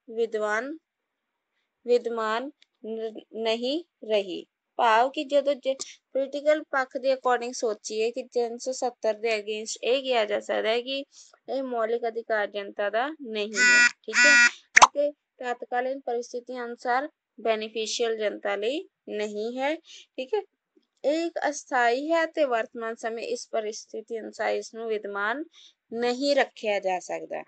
ਵਿਦਮਾਨ ਨਹੀਂ ਰਹੀ। ਭਾਵ ਕਿ ਜਦੋਂ ਪੋਲੀਟੀਕਲ ਪੱਖ ਦੇ ਅਕੋਰਡਿੰਗ ਸੋਚੀਏ ਕਿ 370 ਦੇ ਅਗੇਂਸਟ ਇਹ ਕਿਹਾ ਜਾ ਸਕਦਾ ਹੈ ਕਿ ਇਹ ਮੌਲਿਕ ਅਧਿਕਾਰ ਜਨਤਾ ਦਾ ਨਹੀਂ ਹੈ। ਠੀਕ ਹੈ, ਅਤੇ ਤਤਕਾਲੀਨ ਪਰਿਸਥਿਤੀ ਅਨੁਸਾਰ ਬੈਨੀਫੀਸ਼ੀਅਲ ਜਨਤਾ ਲਈ ਨਹੀਂ ਹੈ। ਠੀਕ ਹੈ, ਇਹ ਇੱਕ ਅਸਥਾਈ ਹੈ ਤੇ ਵਰਤਮਾਨ ਸਮੇਂ ਇਸ ਪਰਿਸਥਿਤੀ ਅਨੁਸਾਰ ਇਸ ਨੂੰ ਵਿਦਮਾਨ ਨਹੀਂ ਰੱਖਿਆ ਜਾ ਸਕਦਾ।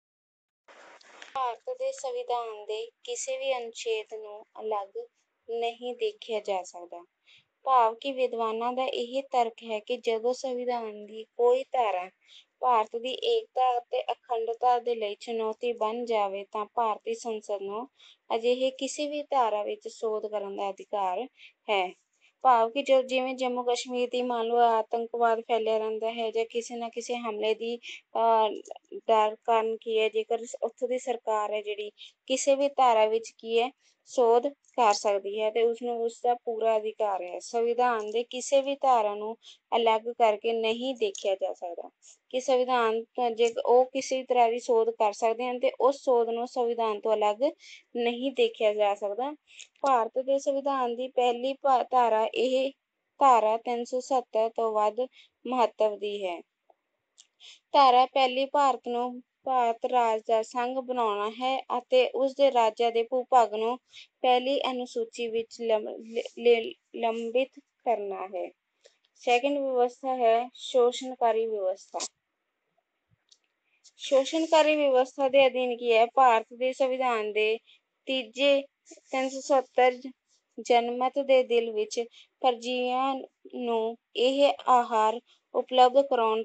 ਭਾਰਤ ਦੇ ਸੰਵਿਧਾਨ ਦੇ ਕਿਸੇ ਵੀ ਅਨੁਛੇਦ ਨੂੰ ਅਲੱਗ ਨਹੀਂ ਦੇਖਿਆ ਜਾ ਸਕਦਾ। ਭਾਵ ਕਿ ਵਿਦਵਾਨਾਂ ਦਾ ਇਹ ਤਰਕ ਹੈ ਕਿ ਜਦੋਂ ਸੰਵਿਧਾਨ ਦੀ ਕੋਈ ਧਾਰਾ ਭਾਰਤ ਦੀ ਏਕਤਾ ਅਤੇ ਅਖੰਡਤਾ ਦੇ ਲਈ ਚੁਣੌਤੀ ਬਣ ਜਾਵੇ ਤਾਂ ਭਾਰਤੀ ਸੰਸਦ ਨੂੰ ਅਜਿਹੇ ਕਿਸੇ ਵੀ ਧਾਰਾ ਵਿੱਚ ਸੋਧ ਕਰਨ ਦਾ ਅਧਿਕਾਰ ਹੈ। ਭਾਵ ਕਿ ਜਿਵੇਂ ਜੰਮੂ ਕਸ਼ਮੀਰ ਦੀ ਮੰਨ ਲਓ ਆਤੰਕਵਾਦ ਫੈਲਿਆ ਰਹਿੰਦਾ ਹੈ ਜਾਂ ਕਿਸੇ ਨਾ ਕਿਸੇ ਹਮਲੇ ਦੀ ਡਰ ਕਾਰਨ ਕੀ ਹੈ, ਜੇਕਰ ਉੱਥੋਂ ਦੀ ਸਰਕਾਰ ਹੈ ਜਿਹੜੀ ਕਿਸੇ ਵੀ ਧਾਰਾ ਵਿੱਚ ਕੀ ਹੈ ਸੋਧ ਕਰ ਸਕਦੀ ਹੈ ਤੇ ਉਸਨੂੰ ਉਸਦਾ ਪੂਰਾ ਅਧਿਕਾਰ ਹੈ। ਸੰਵਿਧਾਨ ਦੇ ਕਿਸੇ ਵੀ ਧਾਰਾ ਨੂੰ ਅਲੱਗ ਕਰਕੇ ਨਹੀਂ ਦੇਖਿਆ ਜਾ ਸਕਦਾ ਕਿ ਸੰਵਿਧਾਨ ਜੇ ਉਹ ਕਿਸੇ ਤਰ੍ਹਾਂ ਦੀ ਸੋਧ ਕਰ ਸਕਦੇ ਹਨ ਤੇ ਉਸ ਸੋਧ ਨੂੰ ਸੰਵਿਧਾਨ ਤੋਂ ਅਲੱਗ ਨਹੀਂ ਦੇਖਿਆ ਜਾ ਸਕਦਾ। ਭਾਰਤ ਦੇ ਸੰਵਿਧਾਨ ਦੀ ਪਹਿਲੀ ਧਾਰਾ ਇਹ ਧਾਰਾ 370 ਤੋਂ ਵੱਧ ਮਹੱਤਵ ਦੀ ਹੈ। ਧਾਰਾ ਪਹਿਲੀ ਭਾਰਤ ਨੂੰ ਭਾਰਤ ਰਾਜ ਦਾ ਸੰਘ ਬਣਾਉਣਾ ਹੈ ਅਤੇ ਉਸ ਦੇ ਰਾਜਾਂ ਦੇ ਭੂ-ਭਾਗ ਨੂੰ ਪਹਿਲੀ ਅਨੁਸੂਚੀ ਵਿੱਚ ਲੰਬਿਤ ਕਰਨਾ ਹੈ। ਸੈਕੰਡ ਵਿਵਸਥਾ ਹੈ ਸ਼ੋਸ਼ਣਕਾਰੀ ਵਿਵਸਥਾ। ਸ਼ੋਸ਼ਣਕਾਰੀ ਵਿਵਸਥਾ ਦੇ ਅਧੀਨ ਕੀ ਹੈ, ਭਾਰਤ ਦੇ ਸੰਵਿਧਾਨ ਦੇ ਤੀਜੇ 370 ਜਨਮਤ ਦੇ ਦਿਲ ਵਿੱਚ ਪਰਜੀਵੀਆਂ ਨੂੰ ਇਹ ਆਹਾਰ ਉਪਲਬਧ ਕਰਾਉਣ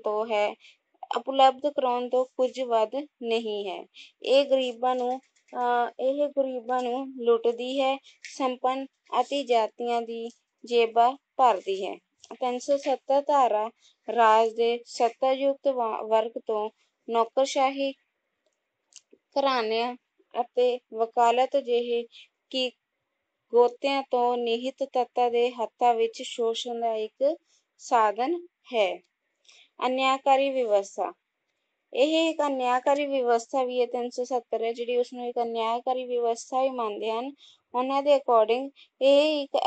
ਤੋਂ ਕੁਝ ਵੱਧ ਨਹੀਂ ਹੈ। ਇਹ ਗਰੀਬਾਂ ਨੂੰ ਲੁੱਟਦੀ ਹੈ, ਸੰਪੰਨ ਅਤੇ ਜਾਤੀਆਂ ਦੀ ਜੇਬਾਂ ਭਰਦੀ ਹੈ। 370 ਧਾਰਾ ਰਾਜ ਦੇ ਸੱਤਾਯੁਕਤ ਵਰਗ ਤੋਂ ਨੌਕਰਸ਼ਾਹੀ ਘਰਾਣਿਆਂ ਅਤੇ ਵਕਾਲਤ ਜਿਹੇ ਕਿ ਗੋਤਿਆਂ ਤੋਂ ਨਿਹਿਤ ਤੱਤਾਂ ਦੇ ਹੱਥਾਂ ਵਿੱਚ ਸ਼ੋਸ਼ਣ ਦਾ ਇੱਕ ਸਾਧਨ ਹੈ। ਅਨਿਆਇਕਾਰੀ ਵਿਵਸਥਾ। ਇਹ ਇੱਕ ਅਨਿਆਇਕਾਰੀ ਵਿਵਸਥਾ ਵੀ ਹੈ 370 ਹੈ ਜਿਹੜੀ ਉਸਨੂੰ ਇੱਕ ਅਨਿਆਇਕਾਰੀ ਵਿਵਸਥਾ ਵੀ ਮੰਨਦੇ ਹਨ। ਉਹਨਾਂ ਦੇ ਅਕੋਰਡਿੰਗ ਇਹ ਇੱਕ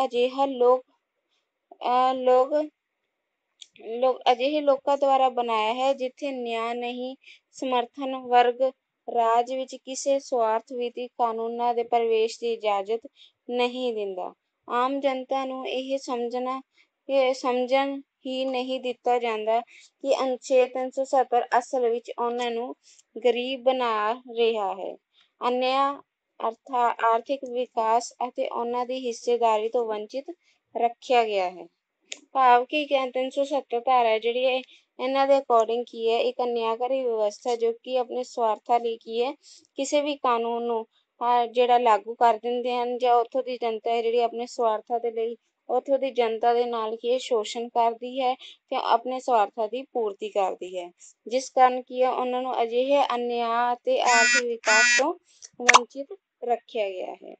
ਅਜਿਹੇ ਲੋਕਾਂ ਦੁਆਰਾ ਬਣਾਇਆ ਹੈ ਜਿੱਥੇ ਨਿਆਂ ਨਹੀਂ ਸਮਰਥਨ ਵਰਗ ਰਾਜ ਵਿੱਚ ਕਿਸੇ ਸਵਾਰਥ ਵਿੱਤੀ ਕਾਨੂੰਨਾਂ ਦੇ ਪ੍ਰਵੇਸ਼ ਦੀ ਇਜਾਜ਼ਤ ਨਹੀਂ ਦਿੰਦਾ। ਆਮ ਜਨਤਾ ਨੂੰ ਇਹ ਸਮਝਣ ਹੀ ਨਹੀਂ ਦਿੱਤਾ ਜਾਂਦਾ ਕਿ ਅਨੁਛੇਦ 370 ਅਸਲ ਵਿੱਚ ਉਹਨਾਂ ਨੂੰ ਗਰੀਬ ਬਣਾ ਰਿਹਾ ਹੈ, ਅਨਿਆਂ ਆਰਥਿਕ ਵਿਕਾਸ ਅਤੇ ਉਹਨਾਂ ਦੀ ਹਿੱਸੇਦਾਰੀ ਤੋਂ ਵੰਚਿਤ ਰੱਖਿਆ ਗਿਆ ਹੈ। ਭਾਵ ਕਿ 370 ਧਾਰਾ ਜਿਹੜੀ ਹੈ ਇਹਨਾਂ ਦੇ ਅਕੋਰਡਿੰਗ ਕੀ ਹੈ ਇੱਕ ਅਨਿਆਇਕਾਰੀ ਵਿਵਸਥਾ ਜੋ ਕਿ ਆਪਣੇ ਸਵਾਰਥਾਂ ਲਈ ਕੀ ਹੈ ਕਿਸੇ ਵੀ ਕਾਨੂੰਨ ਨੂੰ ਜਿਹੜਾ ਲਾਗੂ ਕਰ ਦਿੰਦੇ ਹਨ ਜਾਂ ਉੱਥੋਂ ਦੀ ਜਨਤਾ ਹੈ ਜਿਹੜੀ ਆਪਣੇ ਸਵਾਰਥਾਂ ਦੇ ਲਈ ਉੱਥੋਂ ਦੀ ਜਨਤਾ ਦੇ ਨਾਲ ਕੀ ਹੈ ਸ਼ੋਸ਼ਣ ਕਰਦੀ ਹੈ ਤੇ ਆਪਣੇ ਸਵਾਰਥਾਂ ਦੀ ਪੂਰਤੀ ਕਰਦੀ ਹੈ, ਜਿਸ ਕਾਰਨ ਕੀ ਹੈ ਉਹਨਾਂ ਨੂੰ ਅਜਿਹੇ ਅਨਿਆਂ ਅਤੇ ਆਰਥਿਕ ਵਿਕਾਸ ਤੋਂ ਵੰਚਿਤ ਰੱਖਿਆ ਗਿਆ ਹੈ।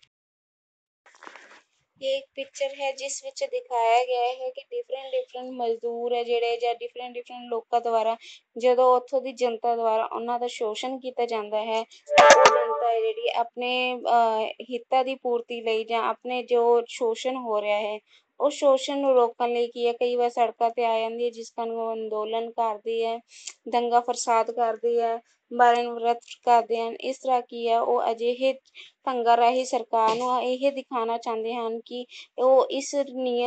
ਇਹ ਇੱਕ ਪਿਕਚਰ ਹੈ ਜਿਸ ਵਿੱਚ ਦਿਖਾਇਆ ਗਿਆ ਹੈ ਕਿ ਡਿਫਰੈਂਟ ਮਜ਼ਦੂਰ ਹੈ ਜਿਹੜੇ ਜਾਂ ਡਿਫਰੈਂਟ ਲੋਕਾਂ ਦੁਆਰਾ ਜਦੋਂ ਉੱਥੋਂ ਦੀ ਜਨਤਾ ਦੁਆਰਾ ਉਹਨਾਂ ਦਾ ਸ਼ੋਸ਼ਣ ਕੀਤਾ ਜਾਂਦਾ ਹੈ ਉਹ ਜਨਤਾ ਹੈ ਜਿਹੜੀ ਆਪਣੇ ਹਿੱਤਾਂ ਦੀ ਪੂਰਤੀ ਲਈ ਜਾਂ ਆਪਣੇ ਜੋ ਸ਼ੋਸ਼ਣ ਹੋ ਰਿਹਾ ਹੈ ਉਸ ਸ਼ੋਸ਼ਣ ਨੂੰ ਰੋਕਣ ਲਈ ਕੀ ਹੈ ਕਈ ਵਾਰ ਸੜਕਾਂ 'ਤੇ ਆ ਜਾਂਦੀ ਹੈ, ਜਿਸ ਕਾਰਨ ਉਹ ਅੰਦੋਲਨ ਕਰਦੀ ਹੈ, ਦੰਗਾ ਫਸਾਦ ਕਰਦੀ ਹੈ, ਬਾਰਨ ਵਰਤ ਕਰਦੇ ਹਨ। ਇਸ ਤਰ੍ਹਾਂ ਕੀ ਹੈ ਉਹ ਅਜਿਹੇ ਢੰਗਾਂ ਰਾਹੀਂ ਸਰਕਾਰ ਨੂੰ ਇਹ ਦਿਖਾਉਣਾ ਚਾਹੁੰਦੇ ਹਨ ਕਿ ਉਹ ਇਸ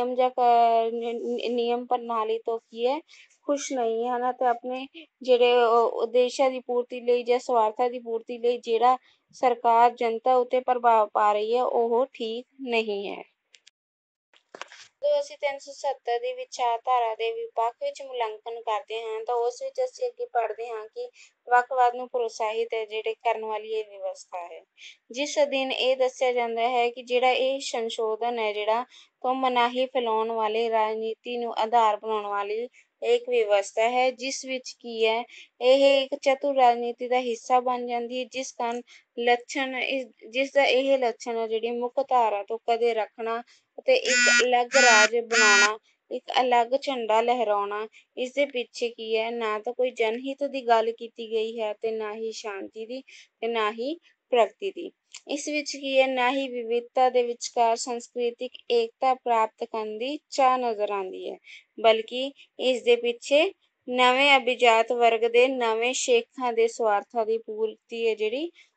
ਨਿਯਮ ਪ੍ਰਣਾਲੀ ਤੋਂ ਕੀ ਹੈ ਖੁਸ਼ ਨਹੀਂ ਹਨ ਅਤੇ ਆਪਣੇ ਜਿਹੜੇ ਉਦੇਸ਼ਾਂ ਦੀ ਪੂਰਤੀ ਲਈ ਜਾਂ ਸਵਾਰਥਾਂ ਦੀ ਪੂਰਤੀ ਲਈ ਜਿਹੜਾ ਸਰਕਾਰ ਜਨਤਾ ਉੱਤੇ ਪ੍ਰਭਾਵ ਪਾ ਰਹੀ ਹੈ ਉਹ ਠੀਕ ਨਹੀਂ ਹੈ। ਜਦੋਂ ਅਸੀਂ 370 ਦੀ ਵਿਚਾਰਧਾਰਾ ਦੇ ਵਿਪੱਖ ਵਿੱਚ ਮੁਲਾਂਕਣ ਕਰਦੇ ਹਾਂ ਤਾਂ ਉਸ ਵਿੱਚ ਅਸੀਂ ਅੱਗੇ ਪੜ੍ਹਦੇ ਹਾਂ ਕਿ ਵੱਖਵਾਦ ਨੂੰ ਪ੍ਰੋਤਸਾਹਿਤ ਜਿਹੜੇ ਕਰਨ ਵਾਲੀ ਇਹ ਵਿਵਸਥਾ ਹੈ, ਜਿਸ ਅਧੀਨ ਇਹ ਦੱਸਿਆ ਜਾਂਦਾ ਹੈ ਕਿ ਜਿਹੜਾ ਇਹ ਸੰਸ਼ੋਧਨ ਹੈ ਜਿਹੜਾ ਤੋਂ ਮਨਾਹੀ ਫੈਲਾਉਣ ਵਾਲੀ ਰਾਜਨੀਤੀ ਨੂੰ ਆਧਾਰ ਬਣਾਉਣ ਵਾਲੀ ਇੱਕ ਵਿਵਸਥਾ ਹੈ, ਜਿਸ ਵਿੱਚ ਕੀ ਹੈ ਇਹ ਇੱਕ ਚਤੁਰ ਰਾਜਨੀਤੀ ਦਾ ਹਿੱਸਾ ਬਣ ਜਾਂਦੀ ਹੈ, ਜਿਸ ਦਾ ਇਹ ਲੱਛਣ ਹੈ ਜਿਹੜੀ ਮੁੱਖ ਧਾਰਾ ਤੋਂ ਕਦੇ ਰੱਖਣਾ ਅਤੇ ਇੱਕ ਅਲੱਗ ਰਾਜ ਬਣਾਉਣਾ, ਇੱਕ ਅਲੱਗ ਝੰਡਾ ਲਹਿਰਾਉਣਾ। ਇਸ ਦੇ ਪਿੱਛੇ ਕੀ ਹੈ ਨਾ ਤਾਂ ਕੋਈ ਜਨਹਿਤ ਦੀ ਗੱਲ ਕੀਤੀ ਗਈ ਹੈ ਤੇ ਨਾ ਹੀ ਸ਼ਾਂਤੀ ਦੀ ਤੇ ਨਾ ਹੀ ਪ੍ਰਗਤੀ ਦੀ। ਇਸ ਵਿੱਚ ਕੀ ਹੈ ਨਾ ਹੀ ਵਿਵਿਧਤਾ ਦੇ ਵਿਚਕਾਰ ਸੰਸਕ੍ਰਿਤਿਕ ਏਕਤਾ ਪ੍ਰਾਪਤ ਕਰਨ ਦੀ ਚਾਹ ਨਜ਼ਰ ਆਉਂਦੀ ਹੈ, ਬਲਕਿ ਇਸ ਦੇ ਪਿੱਛੇ ਨਵੇਂ ਅਭਿਜਾਤ ਵਰਗ ਦੇ ਨਵੇਂ ਸ਼ੇਖਾਂ ਦੇ ਸਵਾਰਥਾਂ ਦੀ ਪੂਰਤੀ ਹੈ ਜਿਹੜੀ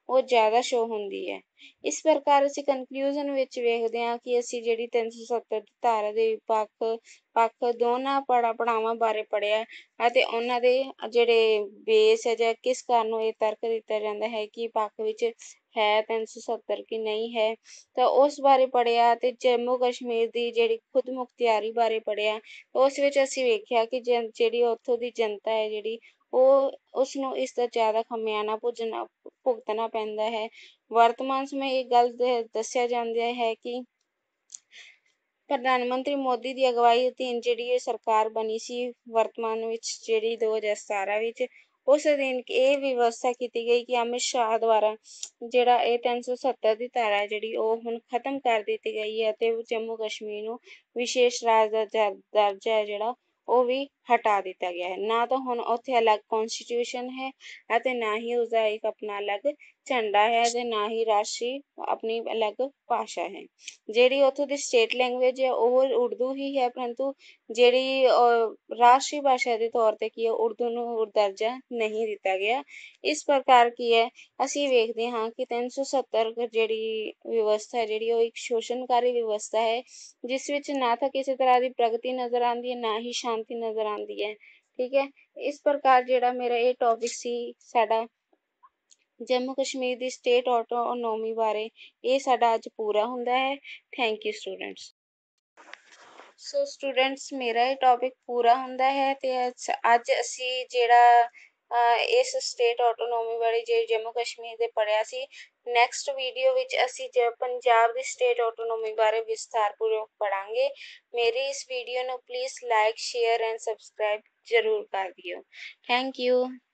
ਉਹ ਜ਼ਿਆਦਾ ਸ਼ੋ ਹੁੰਦੀ ਹੈ। ਇਸ ਪ੍ਰਕਾਰ ਅਸੀਂ ਕਨਕਲੂਜਨ ਵਿੱਚ ਵੇਖਦੇ ਹਾਂ ਕਿ ਅਸੀਂ ਜਿਹੜੀ 370 ਦੀ ਧਾਰਾ ਦੇ ਪੱਖ ਦੋਨਾਂ ਪੜਾਵਾਂ ਬਾਰੇ ਪੜ੍ਹਿਆ ਅਤੇ ਉਹਨਾਂ ਦੇ ਜਿਹੜੇ ਬੇਸ ਹੈ ਜਾਂ ਕਿਸ ਕਾਰਨ ਨੂੰ ਇਹ ਤਰਕ ਦਿੱਤਾ ਜਾਂਦਾ ਹੈ ਕਿ ਪੱਖ ਵਿੱਚ ਹੈ 370 ਕਿ ਨਹੀਂ ਹੈ, ਤਾਂ ਉਸ ਬਾਰੇ ਪੜ੍ਹਿਆ। ਅਤੇ ਜੰਮੂ ਕਸ਼ਮੀਰ ਦੀ ਜਿਹੜੀ ਖੁਦ ਮੁਖਤਿਆਰੀ ਬਾਰੇ ਪੜ੍ਹਿਆ। ਉਸ ਵਿੱਚ ਅਸੀਂ ਵੇਖਿਆ ਕਿ ਜਿਹੜੀ ਉੱਥੋਂ ਦੀ ਜਨਤਾ ਹੈ ਜਿਹੜੀ ਉਹ ਉਸਨੂੰ ਇਸ ਦਾ ਜ਼ਿਆਦਾ ਖਮਿਆਣਾ ਭੁਗਤਣਾ ਪੈਂਦਾ ਹੈ। ਵਰਤਮਾਨ ਸਮੇਂ ਇਹ ਗੱਲ ਦੱਸਿਆ ਜਾਂਦਾ ਹੈ ਕਿ ਪ੍ਰਧਾਨ ਮੰਤਰੀ ਮੋਦੀ ਦੀ ਅਗਵਾਈ ਅਧੀਨ ਜਿਹੜੀ ਇਹ ਸਰਕਾਰ ਬਣੀ ਸੀ ਵਰਤਮਾਨ ਵਿੱਚ ਜਿਹੜੀ 2017 ਵਿੱਚ, ਉਸ ਅਧੀਨ ਇਹ ਵਿਵਸਥਾ ਕੀਤੀ ਗਈ ਕਿ ਅਮਿਤ ਸ਼ਾਹ ਦੁਆਰਾ ਜਿਹੜਾ ਇਹ 370 ਦੀ ਧਾਰਾ ਜਿਹੜੀ ਉਹ ਹੁਣ ਖਤਮ ਕਰ ਦਿੱਤੀ ਗਈ ਹੈ ਅਤੇ ਜੰਮੂ ਕਸ਼ਮੀਰ ਨੂੰ ਵਿਸ਼ੇਸ਼ ਰਾਜ ਦਾ ਦਰਜਾ ਹੈ ਜਿਹੜਾ ਉਹ ਵੀ ਹਟਾ ਦਿੱਤਾ ਗਿਆ ਹੈ। ਨਾ ਤਾਂ ਹੁਣ ਉੱਥੇ ਅਲੱਗ ਕੌਂਸਟੀਟਿਊਸ਼ਨ ਹੈ ਅਤੇ ਨਾ ਹੀ ਉਸਦਾ ਇੱਕ ਆਪਣਾ ਅਲੱਗ ਝੰਡਾ ਹੈ ਅਤੇ ਨਾ ਹੀ ਰਾਸ਼ਟਰੀ ਆਪਣੀ ਅਲੱਗ ਭਾਸ਼ਾ ਹੈ। ਜਿਹੜੀ ਉੱਥੋਂ ਦੀ ਸਟੇਟ ਲੈਂਗੁਏਜ ਹੈ ਉਹ ਉਰਦੂ ਹੀ ਹੈ, ਪਰੰਤੂ ਜਿਹੜੀ ਰਾਸ਼ਟਰੀ ਭਾਸ਼ਾ ਦੇ ਤੌਰ 'ਤੇ ਕੀ ਹੈ ਉਰਦੂ ਨੂੰ ਦਰਜਾ ਨਹੀਂ ਦਿੱਤਾ ਗਿਆ। ਇਸ ਪ੍ਰਕਾਰ ਕੀ ਹੈ ਅਸੀਂ ਵੇਖਦੇ ਹਾਂ ਕਿ 370 ਜਿਹੜੀ ਵਿਵਸਥਾ ਜਿਹੜੀ ਉਹ ਇੱਕ ਸ਼ੋਸ਼ਣਕਾਰੀ ਵਿਵਸਥਾ ਹੈ, ਜਿਸ ਵਿੱਚ ਨਾ ਤਾਂ ਕਿਸੇ ਤਰ੍ਹਾਂ ਦੀ ਪ੍ਰਗਤੀ ਨਜ਼ਰ ਆਉਂਦੀ ਹੈ ਨਾ ਹੀ ਸ਼ਾਂਤੀ ਨਜ਼ਰ ਆਉਂਦੀ ਹੈ। ਠੀਕ ਹੈ, ਇਸ ਪ੍ਰਕਾਰ ਜਿਹੜਾ ਮੇਰਾ ਇਹ ਟੌਪਿਕ ਸੀ ਸਾਡਾ ਜੰਮੂ ਕਸ਼ਮੀਰ ਦੀ ਸਟੇਟ ਆਟੋਨੋਮੀ ਬਾਰੇ, ਇਹ ਸਾਡਾ ਅੱਜ ਪੂਰਾ ਹੁੰਦਾ ਹੈ। Thank you students. So students ਮੇਰਾ ਇਹ ਟੌਪਿਕ ਪੂਰਾ ਹੁੰਦਾ ਹੈ ਅਤੇ ਅੱਜ ਅਸੀਂ ਜਿਹੜਾ ਇਸ ਸਟੇਟ ਆਟੋਨੋਮੀ ਬਾਰੇ ਜੇ ਜੰਮੂ ਕਸ਼ਮੀਰ ਦੇ ਪੜ੍ਹਿਆ ਸੀ। ਨੈਕਸਟ ਵੀਡੀਓ ਵਿੱਚ ਅਸੀਂ ਪੰਜਾਬ ਦੀ ਸਟੇਟ ਆਟੋਨੋਮੀ ਬਾਰੇ ਵਿਸਥਾਰਪੂਰਵਕ ਪੜ੍ਹਾਂਗੇ। ਮੇਰੀ ਇਸ ਵੀਡੀਓ ਨੂੰ please like, share and subscribe ਜ਼ਰੂਰ ਕਰ ਦਿਓ। Thank you.